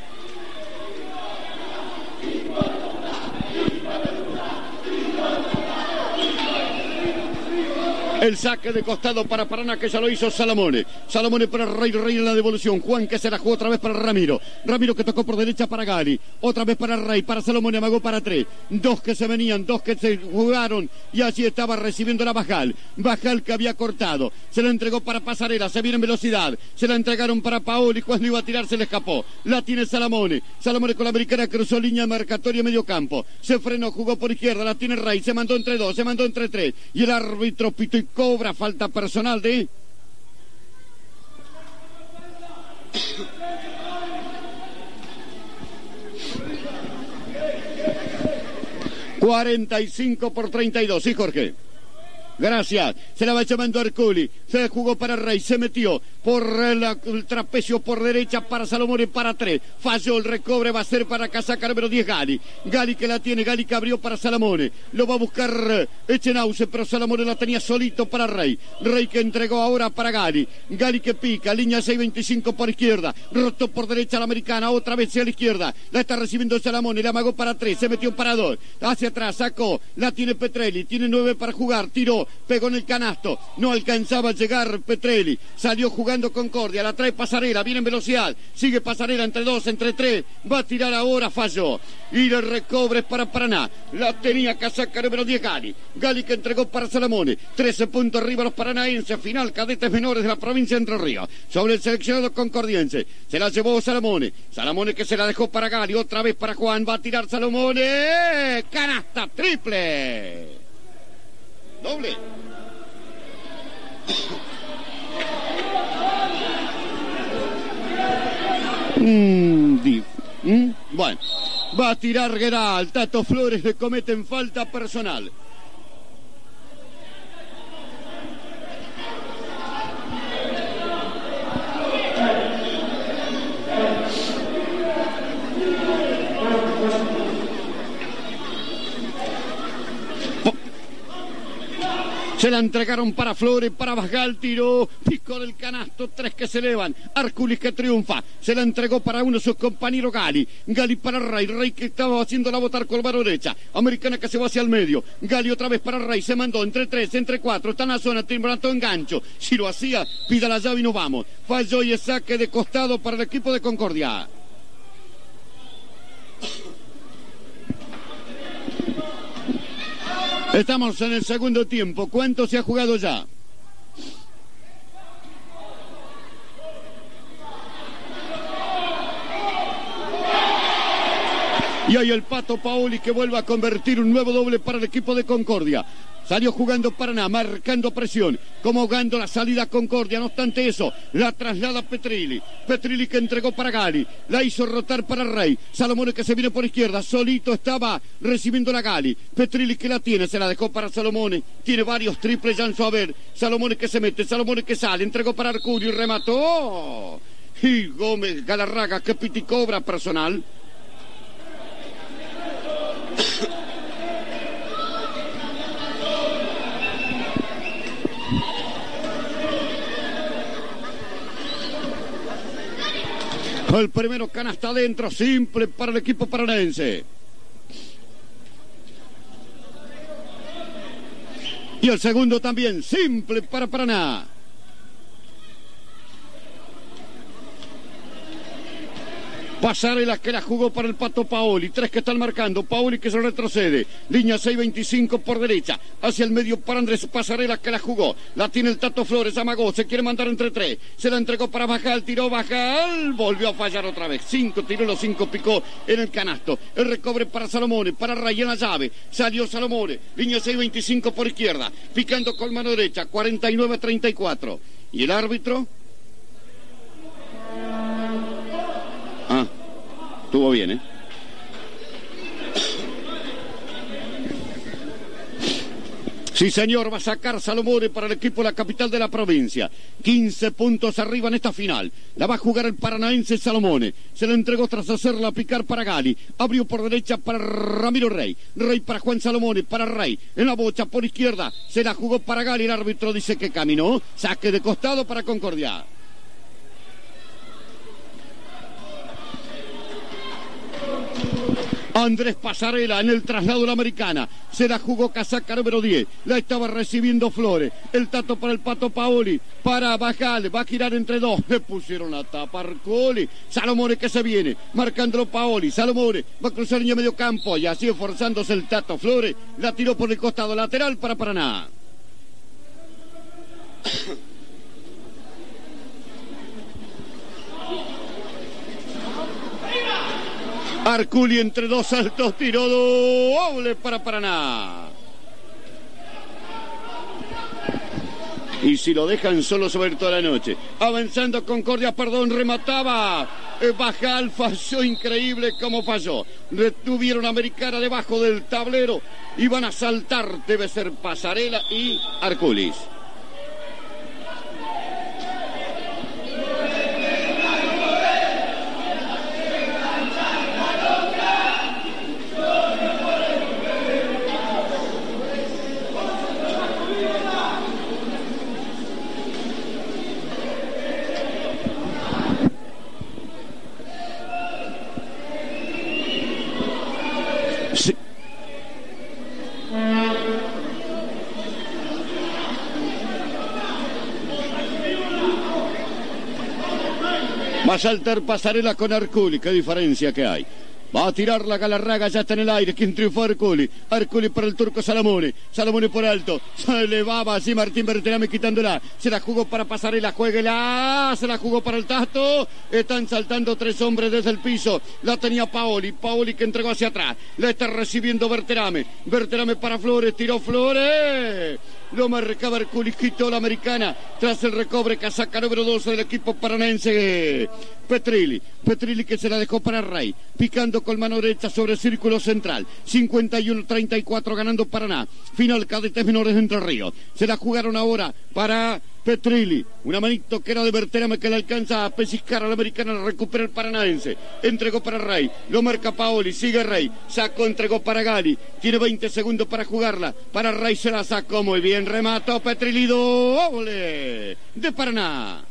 Speaker 1: El saque de costado para Paraná, que ya lo hizo Salomone. Salomone para Rey, Rey en la devolución. Juan, que se la jugó otra vez para Ramiro. Ramiro, que tocó por derecha para Gali. Otra vez para Rey, para Salomone, amagó para 3. 2 que se venían, 2 que se jugaron. Y allí estaba recibiendo la Bajal. Bajal que había cortado. Se la entregó para Pasarela, se viene en velocidad. Se la entregaron para Paoli, cuando iba a tirar se le escapó. La tiene Salomone. Salomone con la americana, cruzó línea marcatoria medio campo. Se frenó, jugó por izquierda, la tiene Rey. Se mandó entre 2, se mandó entre 3. Y el árbitro pitó y cobra falta personal de... ...45-32, sí, Jorge. Gracias, se la va llevando Arculi, se jugó para Rey, se metió por el trapecio por derecha para Salomone para 3, falló el recobre, va a ser para casaca número 10 Gali, Gali que la tiene, Gali que abrió para Salomone, lo va a buscar Echenauce, pero Salomone la tenía solito para Rey, Rey que entregó ahora para Gali, Gali que pica, línea 6.25 por izquierda, rotó por derecha la americana, otra vez hacia la izquierda, la está recibiendo Salomone, la amagó para 3, se metió para 2, hacia atrás, sacó, la tiene Petrelli, tiene 9 para jugar, tiró, pegó en el canasto, no alcanzaba a llegar Petrelli, salió jugando Concordia, la trae Pasarela, viene en velocidad, sigue Pasarela entre 2, entre 3, va a tirar ahora, falló, y el recobre es para Paraná, la tenía casaca número 10 Gali, Gali que entregó para Salomone, 13 puntos arriba los paranaenses, final cadetes menores de la provincia de Entre Ríos, sobre el seleccionado concordiense, se la llevó Salomone, Salomone que se la dejó para Gali, otra vez para Juan, va a tirar Salomone, canasta triple. Doble. Bueno, va a tirar Gueral. Tato Flores le cometen falta personal. Se la entregaron para Flores, para Basgal, tiró, picó del canasto, 3 que se elevan, Arculis que triunfa, se la entregó para uno de sus compañeros Gali, Gali para Rey, Rey que estaba haciéndola botar con la mano derecha, Americana que se va hacia el medio, Gali otra vez para Rey, se mandó entre 3, entre 4, está en la zona, timbrando engancho, si lo hacía, pida la llave y nos vamos, falló y es saque de costado para el equipo de Concordia. Estamos en el segundo tiempo. ¿Cuánto se ha jugado ya? Y hay el Pato Paoli que vuelve a convertir un nuevo doble para el equipo de Concordia. Salió jugando Paraná, marcando presión, como ahogando la salida a Concordia. No obstante eso, la traslada Petrilli. Petrilli que entregó para Gali, la hizo rotar para Rey. Salomone que se viene por izquierda, solito estaba recibiendo la Gali. Petrilli que la tiene, se la dejó para Salomone. Tiene varios triples ya en su haber. Salomone que se mete, Salomone que sale, entregó para Arcurio y remató. Y Gómez Galarraga que piticobra personal. El primero canasta adentro, simple para el equipo paranaense. Y el segundo también, simple para Paraná. Pasarela que la jugó para el Pato Paoli. 3 que están marcando. Paoli que se retrocede. Línea 6-25 por derecha. Hacia el medio para Andrés Pasarela que la jugó. La tiene el Tato Flores. Amagó. Se quiere mandar entre 3. Se la entregó para Bajal. Tiró Bajal. Volvió a fallar otra vez. 5 tiró, los 5 picó en el canasto. El recobre para Salomone. Para Ray en la llave. Salió Salomone. Línea 6-25 por izquierda. Picando con mano derecha. 49-34. ¿Y el árbitro? Estuvo bien, ¿eh? Sí, señor, va a sacar Salomone para el equipo de la capital de la provincia. 15 puntos arriba en esta final. La va a jugar el paranaense Salomone. Se la entregó tras hacerla picar para Gali. Abrió por derecha para Ramiro Rey. Rey para Juan Salomone, para Rey. En la bocha por izquierda. Se la jugó para Gali. El árbitro dice que caminó. Saque de costado para Concordia. Andrés Pasarela en el traslado de la Americana. Se la jugó casaca número 10. La estaba recibiendo Flores. El tato para el Pato Paoli. Para Bajal. Va a girar entre 2. Le pusieron la tapa Arcoli. Salomone que se viene. Marcándolo Paoli. Salomone va a cruzar línea medio campo. Y así esforzándose el Tato Flores. La tiró por el costado lateral para Paraná. Arculi entre 2 saltos, tiró doble para Paraná. Y si lo dejan solo sobre toda la noche. Avanzando Concordia, remataba. Bajal falló, increíble como falló. Retuvieron a Americana debajo del tablero. Y van a saltar, debe ser Pasarela y Arculis. Va a saltar Pasarela con Arculi. Qué diferencia que hay. Va a tirar la Galarraga, ya está en el aire. ¿Quién triunfó? Arculi. Arculi para el turco Salamone. Salamone por alto. Se elevaba así Martín Berterame quitándola. Se la jugó para Pasarela. Jueguela. Se la jugó para el Tasto. Están saltando 3 hombres desde el piso. La tenía Paoli. Paoli que entregó hacia atrás. La está recibiendo Berterame. Berterame para Flores. Tiró Flores. Lo marcaba Arculi, quitó la americana tras el recobre, casaca número 12 del equipo paranaense. Petrilli que se la dejó para Rey, picando con mano derecha sobre el círculo central. 51-34 ganando Paraná. Final cadetes menores de Entre Ríos. Se la jugaron ahora para Petrilli, una manito que era de Berterame que le alcanza a pellizcar a la americana, la recupera el paranaense, entregó para Rey, lo marca Paoli, sigue Rey, sacó, entregó para Gali, tiene 20 segundos para jugarla, para Rey se la sacó muy bien, remató Petrilli, doble de Paraná.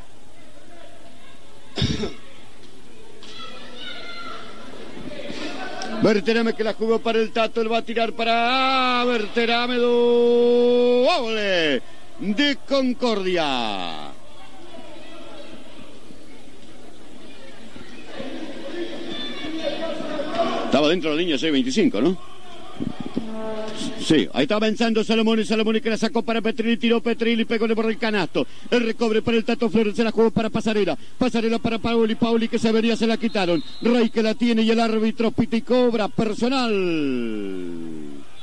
Speaker 1: Berterame que la jugó para el Tato, él va a tirar para Berterame, doble de Concordia. Estaba dentro de la línea 6.25, ¿no? Sí, ahí está avanzando Salamone que la sacó para Petrilli, tiró Petrilli, pegó por el canasto. El recobre para el Tato Flores, se la jugó para Pasarela para Paoli que se vería, se la quitaron. Rey que la tiene y el árbitro pita y cobra personal.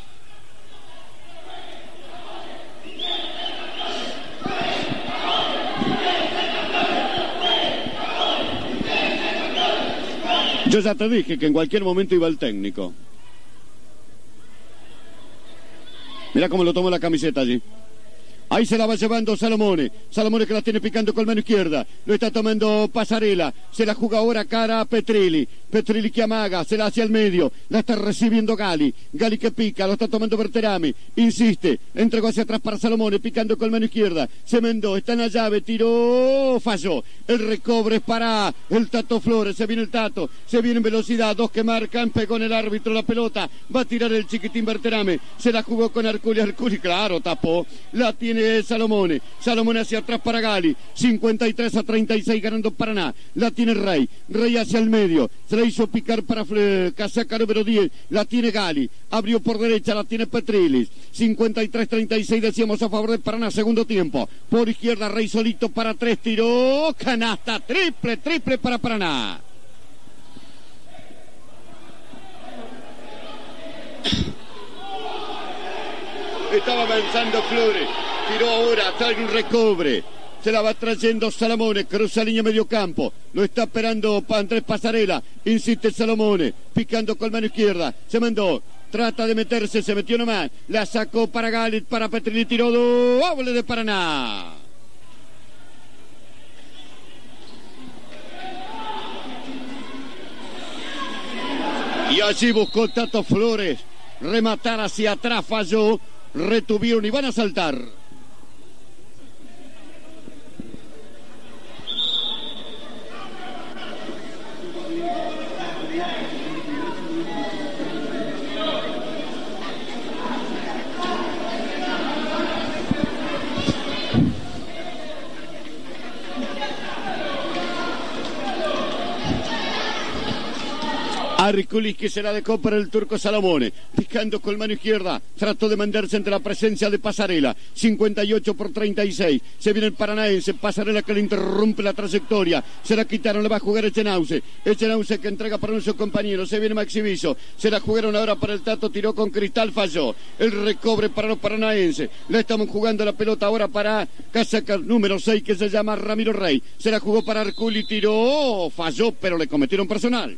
Speaker 1: Yo ya te dije que en cualquier momento iba el técnico. Mira cómo lo tomó la camiseta allí. Ahí se la va llevando Salamone que la tiene picando con mano izquierda. Lo está tomando Pasarela. Se la juega ahora cara a Petrilli que amaga, se la hace al medio. La está recibiendo Gali que pica, lo está tomando Berterame. Insiste, entregó hacia atrás para Salamone, picando con mano izquierda. Se mendó, está en la llave, tiró, falló. El recobre es para el Tato Flores. Se viene el Tato, se viene en velocidad. 2 que marcan, pegó en el árbitro la pelota. Va a tirar el chiquitín Berterame. Se la jugó con Arculi, claro, tapó. La tiene Salamone hacia atrás para Gali, 53-36 ganando Paraná, la tiene Rey hacia el medio, se la hizo picar para casaca número 10, la tiene Gali, abrió por derecha, la tiene Petrilli, 53-36 decíamos a favor de Paraná, segundo tiempo, por izquierda Rey solito para 3, tiró, canasta, triple para Paraná. Estaba avanzando Flores, tiró ahora, trae un recobre, se la va trayendo Salamone, cruza línea medio campo, lo está esperando Andrés Pasarela, insiste Salamone, picando con mano izquierda, se mandó, trata de meterse, se metió nomás, la sacó para Galit, para Petrilli, tiró doble de Paraná. Y allí buscó Tato Flores, rematar hacia atrás, falló. Retuvieron y van a saltar. Arculi que se la dejó para el turco Salamone, picando con mano izquierda, trató de mandarse entre la presencia de Pasarela, 58-36, se viene el paranaense, Pasarela que le interrumpe la trayectoria, se la quitaron, le va a jugar Echenauce que entrega para nuestro compañero, se viene Maxiviso, se la jugaron ahora para el Tato, tiró con Cristal, falló, el recobre para los paranaenses, la estamos jugando la pelota ahora para casaca número 6 que se llama Ramiro Rey, se la jugó para Arculi, tiró, falló, pero le cometieron personal.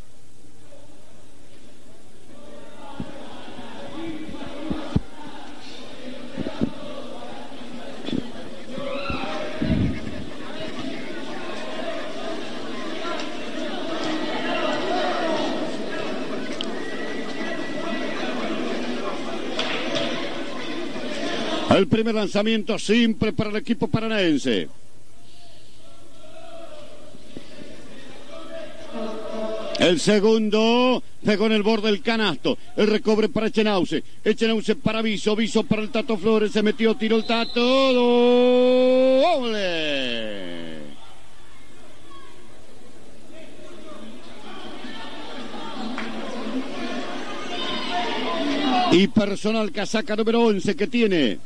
Speaker 1: El primer lanzamiento simple para el equipo paranaense. El segundo pegó en el borde del canasto. El recobre para Echenauce para Viso para el Tato Flores. Se metió, tiró el Tato. ¡Doble! Y personal casaca número 11 que tiene.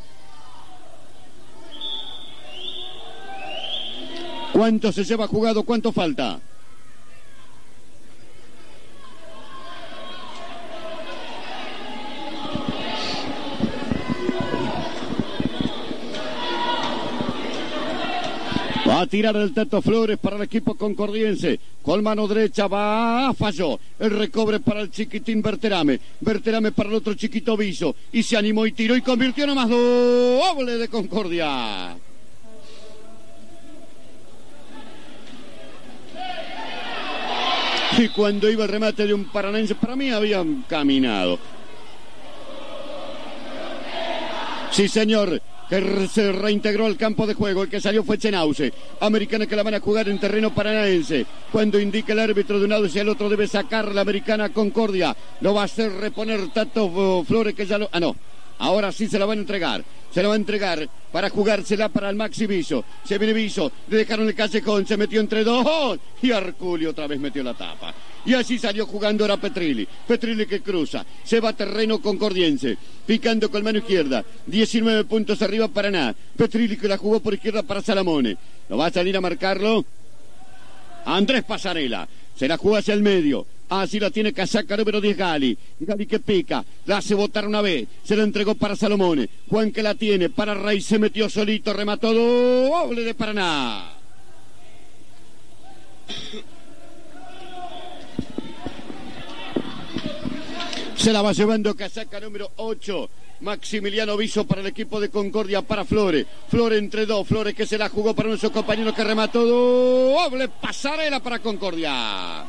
Speaker 1: ¿Cuánto se lleva jugado? ¿Cuánto falta? Va a tirar el Tato Flores para el equipo concordiense. Con mano derecha va, falló. El recobre para el chiquitín Berterame. Berterame para el otro chiquito Viso. Y se animó y tiró y convirtió nomás doble de Concordia. Y cuando iba el remate de un paranaense, para mí habían caminado. Sí, señor. Que se reintegró al campo de juego. El que salió fue Chenause. Americana que la van a jugar en terreno paranaense. Cuando indica el árbitro de un lado y el otro debe sacar la Americana Concordia. Lo va a hacer reponer Tato Flores, que ya lo... Ah, no. Ahora sí se la van a entregar. Se la va a entregar para jugársela para el Maxi Viso. Se viene Viso. Le dejaron el callejón. Se metió entre dos. Y Arculi otra vez metió la tapa. Y así salió jugando ahora Petrilli. Petrilli que cruza. Se va a terreno concordiense. Picando con mano izquierda. 19 puntos arriba Paraná. Petrilli que la jugó por izquierda para Salamone. ¿Lo va a salir a marcarlo? Andrés Pasarela. Se la jugó hacia el medio. Así la tiene casaca número 10 Gali. Gali que pica. La hace botar una vez. Se la entregó para Salomone. Juan que la tiene. Para Rey se metió solito. Remató doble de Paraná. Se la va llevando casaca número 8. Maximiliano Viso para el equipo de Concordia para Flores. Flores entre dos. Flores que se la jugó para nuestro compañero que remató doble. Pasarela para Concordia.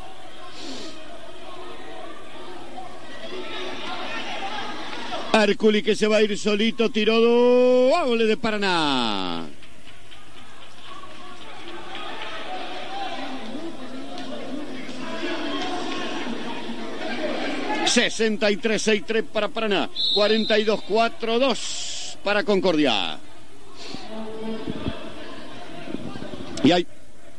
Speaker 1: Arculi que se va a ir solito. Tiró doble de Paraná. $63-63 para Paraná. 42-4-2 para Concordia. Y hay...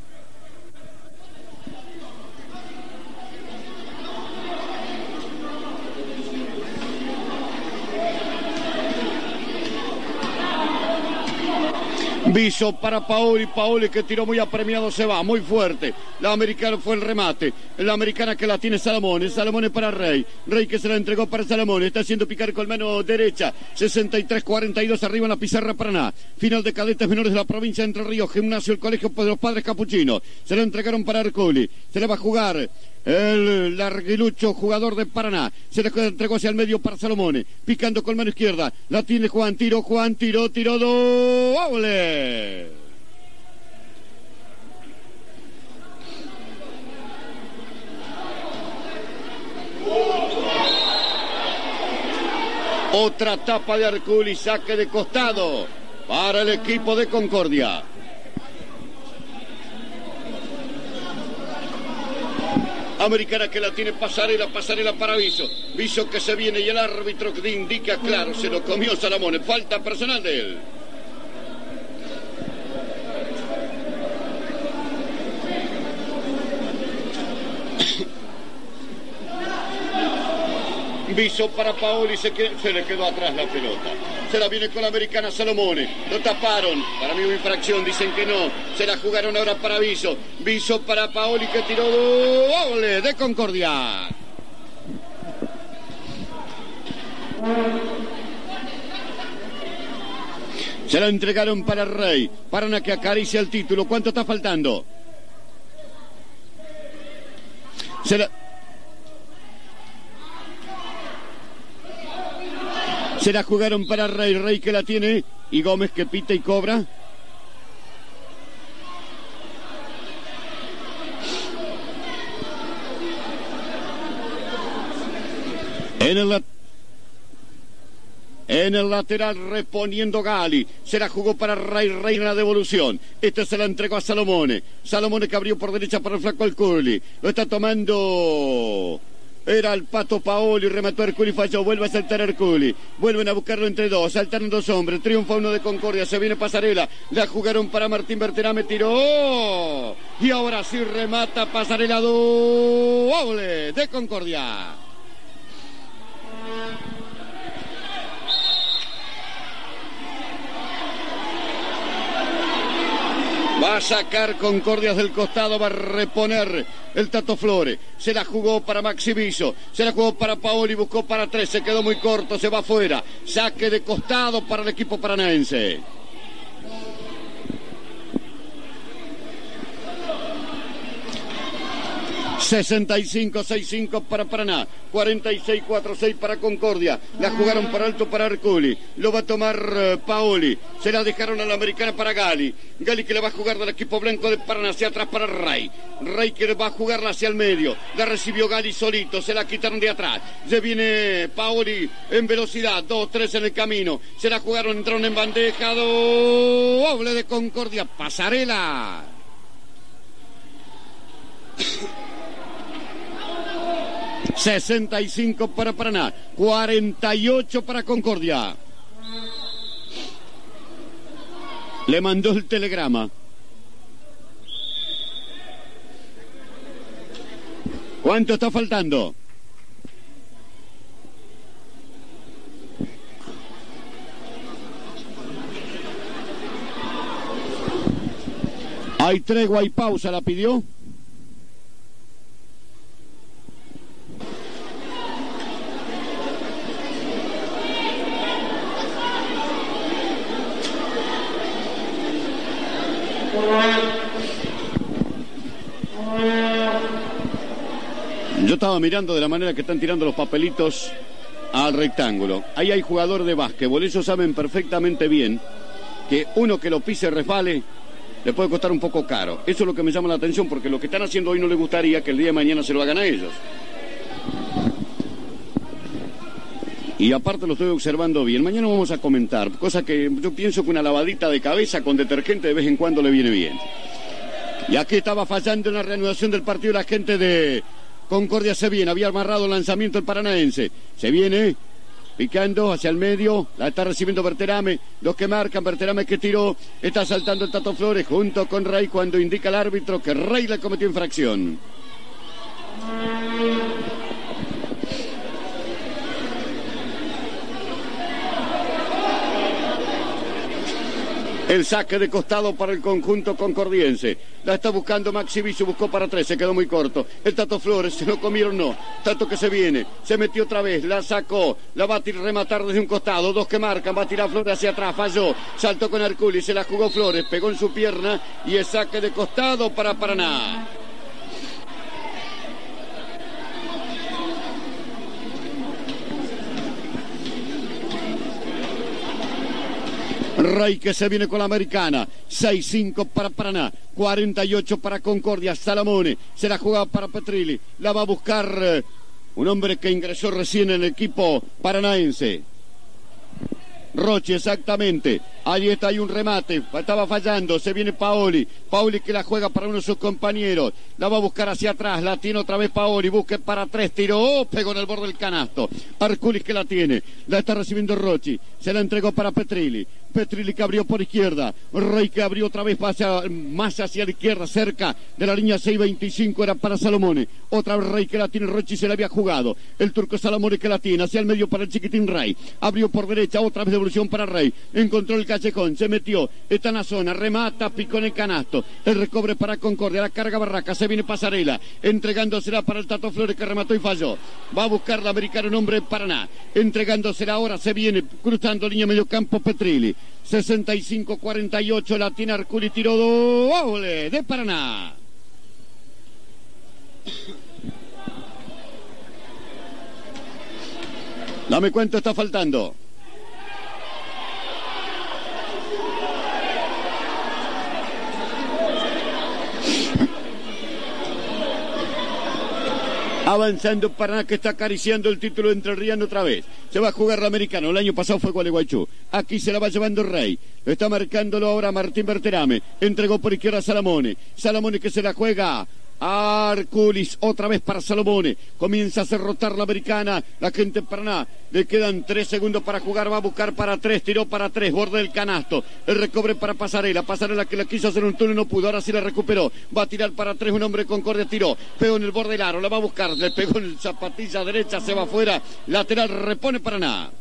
Speaker 1: Viso para Paoli, Paoli que tiró muy apremiado, se va, muy fuerte. La americana fue el remate. La americana que la tiene Salamone. Salamone para Rey. Rey que se la entregó para Salamone. Está haciendo picar con mano derecha. 63-42 arriba en la pizarra Paraná. Final de cadetes menores de la provincia de Entre Ríos. Gimnasio, el colegio de los padres capuchinos. Se la entregaron para Arculi. Se le va a jugar el larguilucho jugador de Paraná. Se le entregó hacia el medio para Salomone. Picando con mano izquierda. La tiene Juan. Tiró, tiró doble. Otra tapa de Arculi. Saque de costado para el equipo de Concordia. Americana que la tiene Pasarela para Viso. Viso que se viene y el árbitro que indica claro, se lo comió Salamone. Falta personal de él. Viso para Paoli, se le quedó atrás la pelota. Se la viene con la americana Salomone. Lo taparon. Para mí una infracción, dicen que no. Se la jugaron ahora para Viso. Viso para Paoli que tiró doble de Concordia. Se la entregaron para Rey. Paraná que acaricia el título. ¿Cuánto está faltando? Se la jugaron para Rey. Rey que la tiene. Y Gómez que pita y cobra. En el lateral reponiendo Gali. Se la jugó para Rey. Rey en la devolución. Esta se la entregó a Salomone. Salomone que abrió por derecha para el flaco Arculi. Lo está tomando... Era el Pato Paoli, remató Arculi, falló, vuelve a saltar Arculi, vuelven a buscarlo entre dos, saltaron dos hombres, triunfa uno de Concordia, se viene Pasarela, la jugaron para Martín Berterame, tiró, y ahora sí remata Pasarela, doble de Concordia. Va a sacar Concordias del costado, va a reponer el Tato Flores. Se la jugó para Maxi Viso, se la jugó para Paoli, buscó para 3, se quedó muy corto, se va afuera. Saque de costado para el equipo paranaense. $65-65 para Paraná, 46-46 para Concordia. La jugaron para alto para Arculi, lo va a tomar Paoli, se la dejaron a la americana para Gali. Gali que le va a jugar del equipo blanco de Paraná hacia atrás para Rey. Rey que va a jugarla hacia el medio, la recibió Gali solito, se la quitaron de atrás. Se viene Paoli en velocidad, 2-3 en el camino, se la jugaron, entraron en bandeja, doble de Concordia, Pasarela. $65 para Paraná, 48 para Concordia. Le mandó el telegrama. ¿Cuánto está faltando? Hay tregua, hay pausa, la pidió. Yo estaba mirando de la manera que están tirando los papelitos al rectángulo. Ahí hay jugador de básquetbol. Ellos saben perfectamente bien que uno que lo pise resbale le puede costar un poco caro. Eso es lo que me llama la atención, porque lo que están haciendo hoy no les gustaría que el día de mañana se lo hagan a ellos. Y aparte lo estoy observando bien. Mañana vamos a comentar, cosa que yo pienso que una lavadita de cabeza con detergente de vez en cuando le viene bien. Y aquí estaba fallando en la reanudación del partido la gente de Concordia. Se viene, había amarrado el lanzamiento el paranaense. Se viene picando hacia el medio, la está recibiendo Berterame. Los que marcan, Berterame que tiró, está saltando el Tato Flores junto con Rey cuando indica el árbitro que Rey le cometió infracción. El saque de costado para el conjunto concordiense. La está buscando Maxi Viso, buscó para 3, se quedó muy corto. El Tato Flores, se lo comieron, no. Tato que se viene, se metió otra vez, la sacó, la va a rematar desde un costado. Dos que marcan, va a tirar Flores hacia atrás, falló. Saltó con Arculi, se la jugó Flores, pegó en su pierna y el saque de costado para Paraná. Rey que se viene con la americana. 6-5 para Paraná, 48 para Concordia. Salamone se la juega para Petrilli, la va a buscar un hombre que ingresó recién en el equipo paranaense. Roche, exactamente. Ahí está, hay un remate. Estaba fallando. Se viene Paoli. Paoli que la juega para uno de sus compañeros. La va a buscar hacia atrás. La tiene otra vez Paoli. Busque para 3. Tiró. Pegó en el borde del canasto. Arculis que la tiene. La está recibiendo Rochi. Se la entregó para Petrilli. Petrilli que abrió por izquierda. Rey que abrió otra vez más hacia la izquierda. Cerca de la línea 6.25. Era para Salomone. Otra vez Rey que la tiene. Rochi se la había jugado. El turco Salomone que la tiene. Hacia el medio para el chiquitín Rey. Abrió por derecha. Otra vez devolución para Rey. Encontró el callejón, se metió, está en la zona, remata, picó en el canasto, el recobre para Concordia, la carga Barraca, se viene Pasarela, entregándosela para el Tato Flores que remató y falló, va a buscar la americana un hombre de Paraná, entregándosela ahora, se viene cruzando línea medio campo Petrilli, 65-48, la tiene Arculi, tiró doble de Paraná. Dame cuánto está faltando. Avanzando Paraná que está acariciando el título entrerriano otra vez. Se va a jugar el americano. El año pasado fue Gualeguaychú. Aquí se la va llevando Rey. Lo está marcándolo ahora Martín Berterame. Entregó por izquierda a Salamone. Salamone que se la juega Arculis, otra vez para Salomone, comienza a hacer rotar la americana, la gente en Paraná, le quedan 3 segundos para jugar, va a buscar para 3, tiró para 3, borde del canasto, el recobre para Pasarela, Pasarela que la quiso hacer un túnel, no pudo, ahora sí la recuperó, va a tirar para 3, un hombre Concordia tiró, pegó en el borde del aro, la va a buscar, le pegó en el zapatilla derecha, se va afuera, lateral, repone Paraná.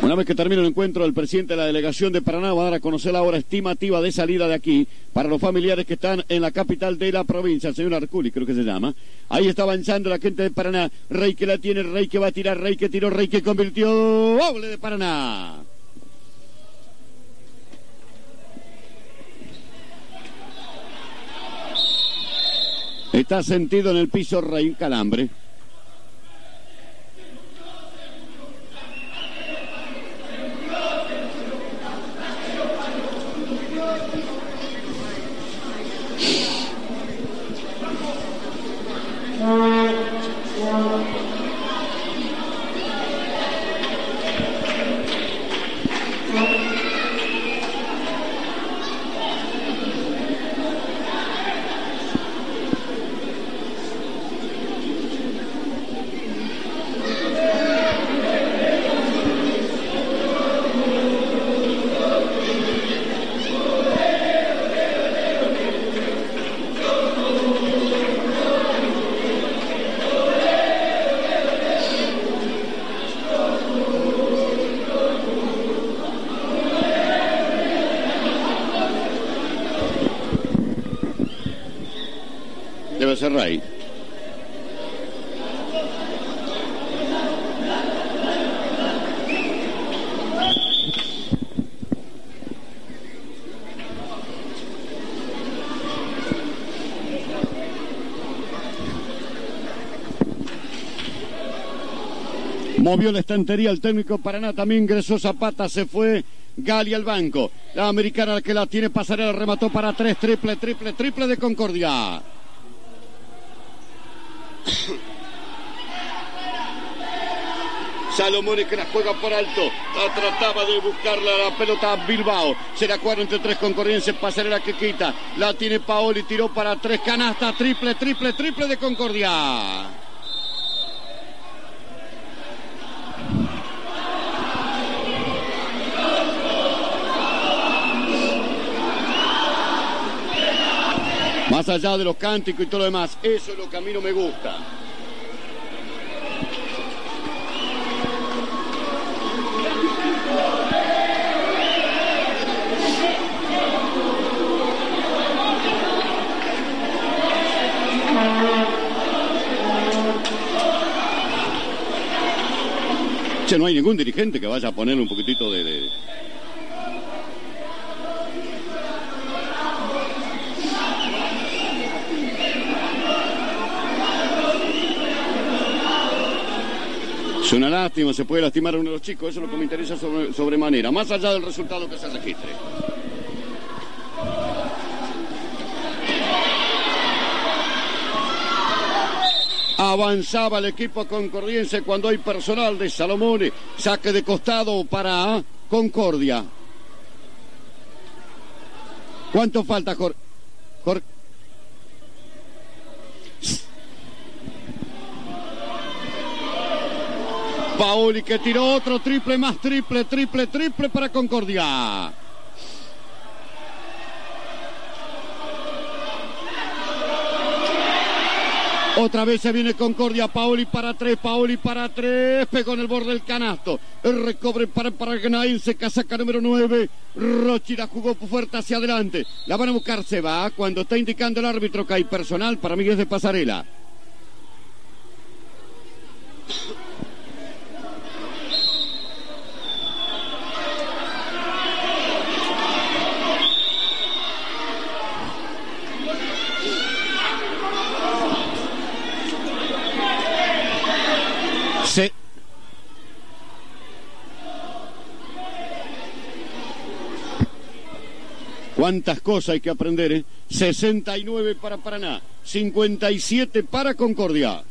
Speaker 1: Una vez que termine el encuentro, el presidente de la delegación de Paraná va a dar a conocer la hora estimativa de salida de aquí para los familiares que están en la capital de la provincia, el señor Arculi, creo que se llama. Ahí está avanzando la gente de Paraná. Rey que la tiene, Rey que va a tirar, Rey que tiró, Rey que convirtió. ¡Doble de Paraná! Está sentido en el piso Rey, calambre. Debe ser Rey. Movió la estantería el técnico Paraná, también ingresó Zapata, se fue Gali al banco. La americana que la tiene Pasarela, remató para 3, triple de Concordia. Salomone que la juega por alto, trataba de buscarla la pelota a Bilbao, se la cuadra entre 3 concordienses, Pasarela que quita, la tiene Paoli, tiró para 3, canasta, triple de Concordia. Más allá de los cánticos y todo lo demás, eso es lo que a mí no me gusta. Che, no hay ningún dirigente que vaya a ponerle un poquitito de... Es una lástima, se puede lastimar a uno de los chicos, eso es lo que me interesa sobremanera, más allá del resultado que se registre. Avanzaba el equipo concordiense cuando hay personal de Salomone, saque de costado para Concordia. ¿Cuánto falta, Jorge? Paoli que tiró otro triple más, triple para Concordia. Otra vez se viene Concordia, Paoli para 3, pegó en el borde del canasto. El recobre para el paranaense, casaca número 9. Rochi la jugó fuerte hacia adelante. La van a buscar, se va cuando está indicando el árbitro que hay personal, para mí es de Pasarela. Cuántas cosas hay que aprender, ¿eh? 69 para Paraná, 57 para Concordia.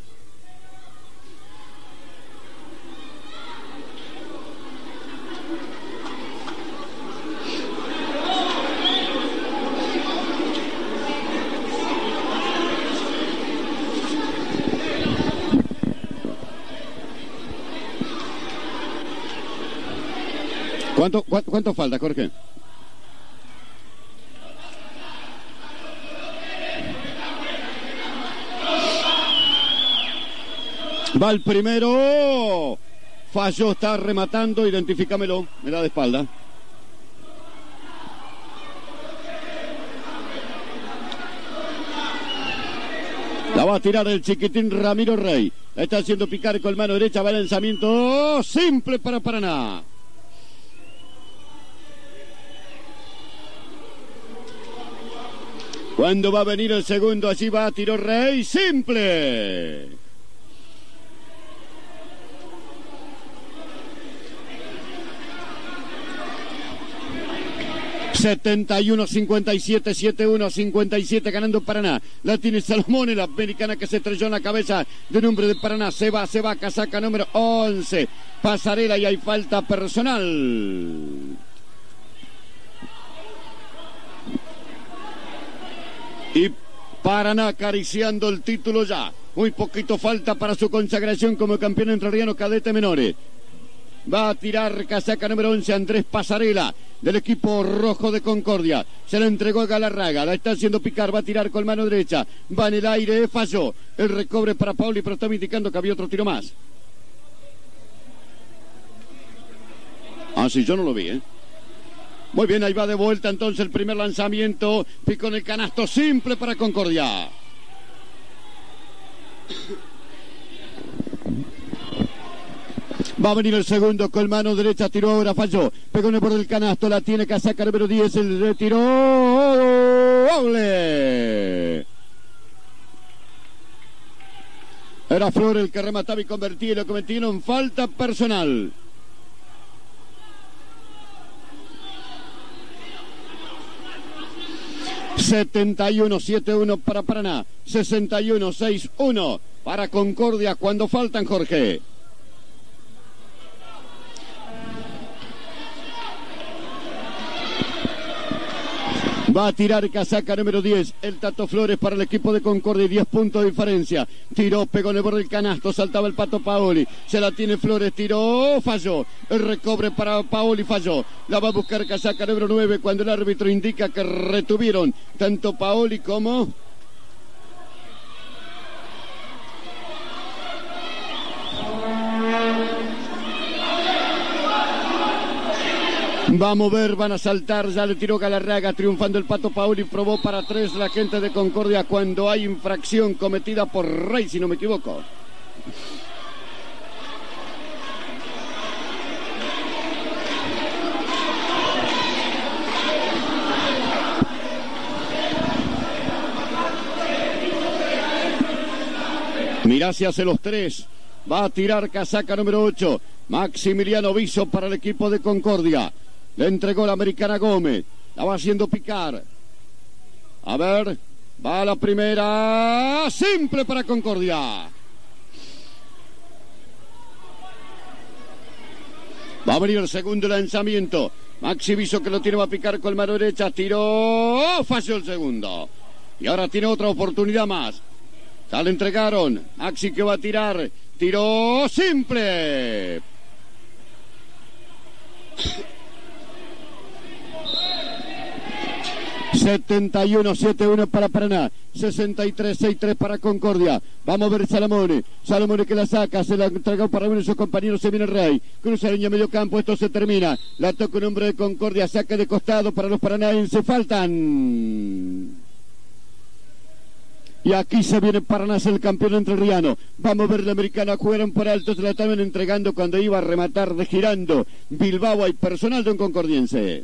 Speaker 1: ¿Cuánto falta, Jorge? Va el primero. Falló, está rematando, identifícamelo, me da de espalda. La va a tirar el chiquitín Ramiro Rey. La está haciendo picar con mano derecha, va el lanzamiento simple para Paraná. Cuando va a venir el segundo, allí va, tiró Rey, simple. ...71-57, 7-1-57 ganando Paraná. La tiene Salomón, la americana que se estrelló en la cabeza de un hombre de Paraná. Se va, casaca número 11. Pasarela y hay falta personal. Y Paraná acariciando el título ya. Muy poquito falta para su consagración como campeón entrerriano cadete menores. Va a tirar casaca número 11 Andrés Pasarela del equipo rojo de Concordia. Se la entregó a Galarraga, la está haciendo picar, va a tirar con mano derecha. Va en el aire, falló. El recobre para Paoli, pero está indicando que había otro tiro más. Ah, sí, yo no lo vi, ¿eh? Muy bien, ahí va de vuelta entonces el primer lanzamiento. Picó en el canasto simple para Concordia. Va a venir el segundo con mano derecha, tiró ahora, falló. Pegó en el borde del canasto, la tiene casaca número 10, el retiró. ¡Doble! Era Flor el que remataba y convertía y lo cometieron en falta personal. ...71-7-1 para Paraná... ...61-6-1 para Concordia cuando faltan, Jorge. Va a tirar casaca número 10, el Tato Flores para el equipo de Concordia, 10 puntos de diferencia. Tiró, pegó en el borde del canasto, saltaba el Pato Paoli. Se la tiene Flores, tiró, falló. El recobre para Paoli, falló. La va a buscar casaca número 9 cuando el árbitro indica que retuvieron tanto Paoli como... Vamos a ver, van a saltar, ya le tiró Galarraga, triunfando el Pato Paoli, probó para 3 la gente de Concordia cuando hay infracción cometida por Rey, si no me equivoco. Mirá si hace los 3, va a tirar casaca número 8, Maximiliano Viso para el equipo de Concordia. Le entregó la americana Gómez. La va haciendo picar. A ver. Va la primera. Simple para Concordia. Va a venir el segundo lanzamiento. Maxi Viso que lo tiene, va a picar con mano derecha. Tiró. Falló el segundo. Y ahora tiene otra oportunidad más. Ya le entregaron. Maxi que va a tirar. Tiró. Simple. ...71-7-1 para Paraná... ...63-6-3 para Concordia... ...vamos a ver Salomone... ...Salomone que la saca... ...se la entregó para uno de sus compañeros... ...se viene el Rey... ...cruza la línea medio campo... ...esto se termina... ...la toca un hombre de Concordia... ...saque de costado para los paranaenses... ...faltan... Y aquí se viene Paraná, el campeón entrerriano. Vamos a ver la americana, jugaron por alto, se la estaban entregando cuando iba a rematar de girando. Bilbao, hay personal de un concordiense.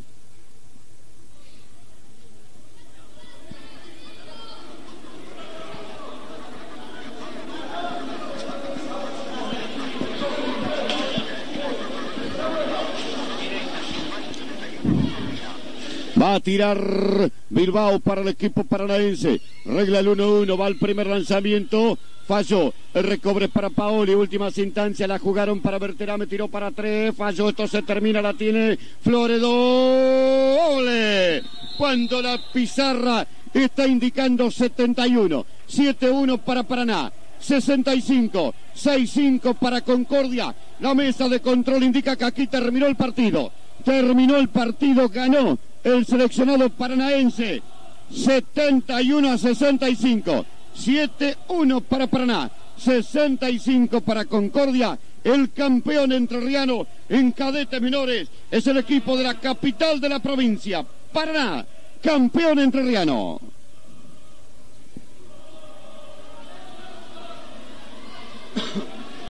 Speaker 1: Va a tirar Bilbao para el equipo paranaense. Regla el 1-1. Va el primer lanzamiento. Falló. El recobre para Paoli. Últimas instancias. La jugaron para Berterame. Tiró para 3. Falló. Esto se termina. La tiene Flores. Doble. Cuando la pizarra está indicando 71. 7-1 para Paraná. 65. 6-5 para Concordia. La mesa de control indica que aquí terminó el partido. Terminó el partido. Ganó el seleccionado paranaense, 71-65, 7-1 para Paraná, 65 para Concordia, el campeón entrerriano en cadetes menores es el equipo de la capital de la provincia, Paraná, campeón entrerriano.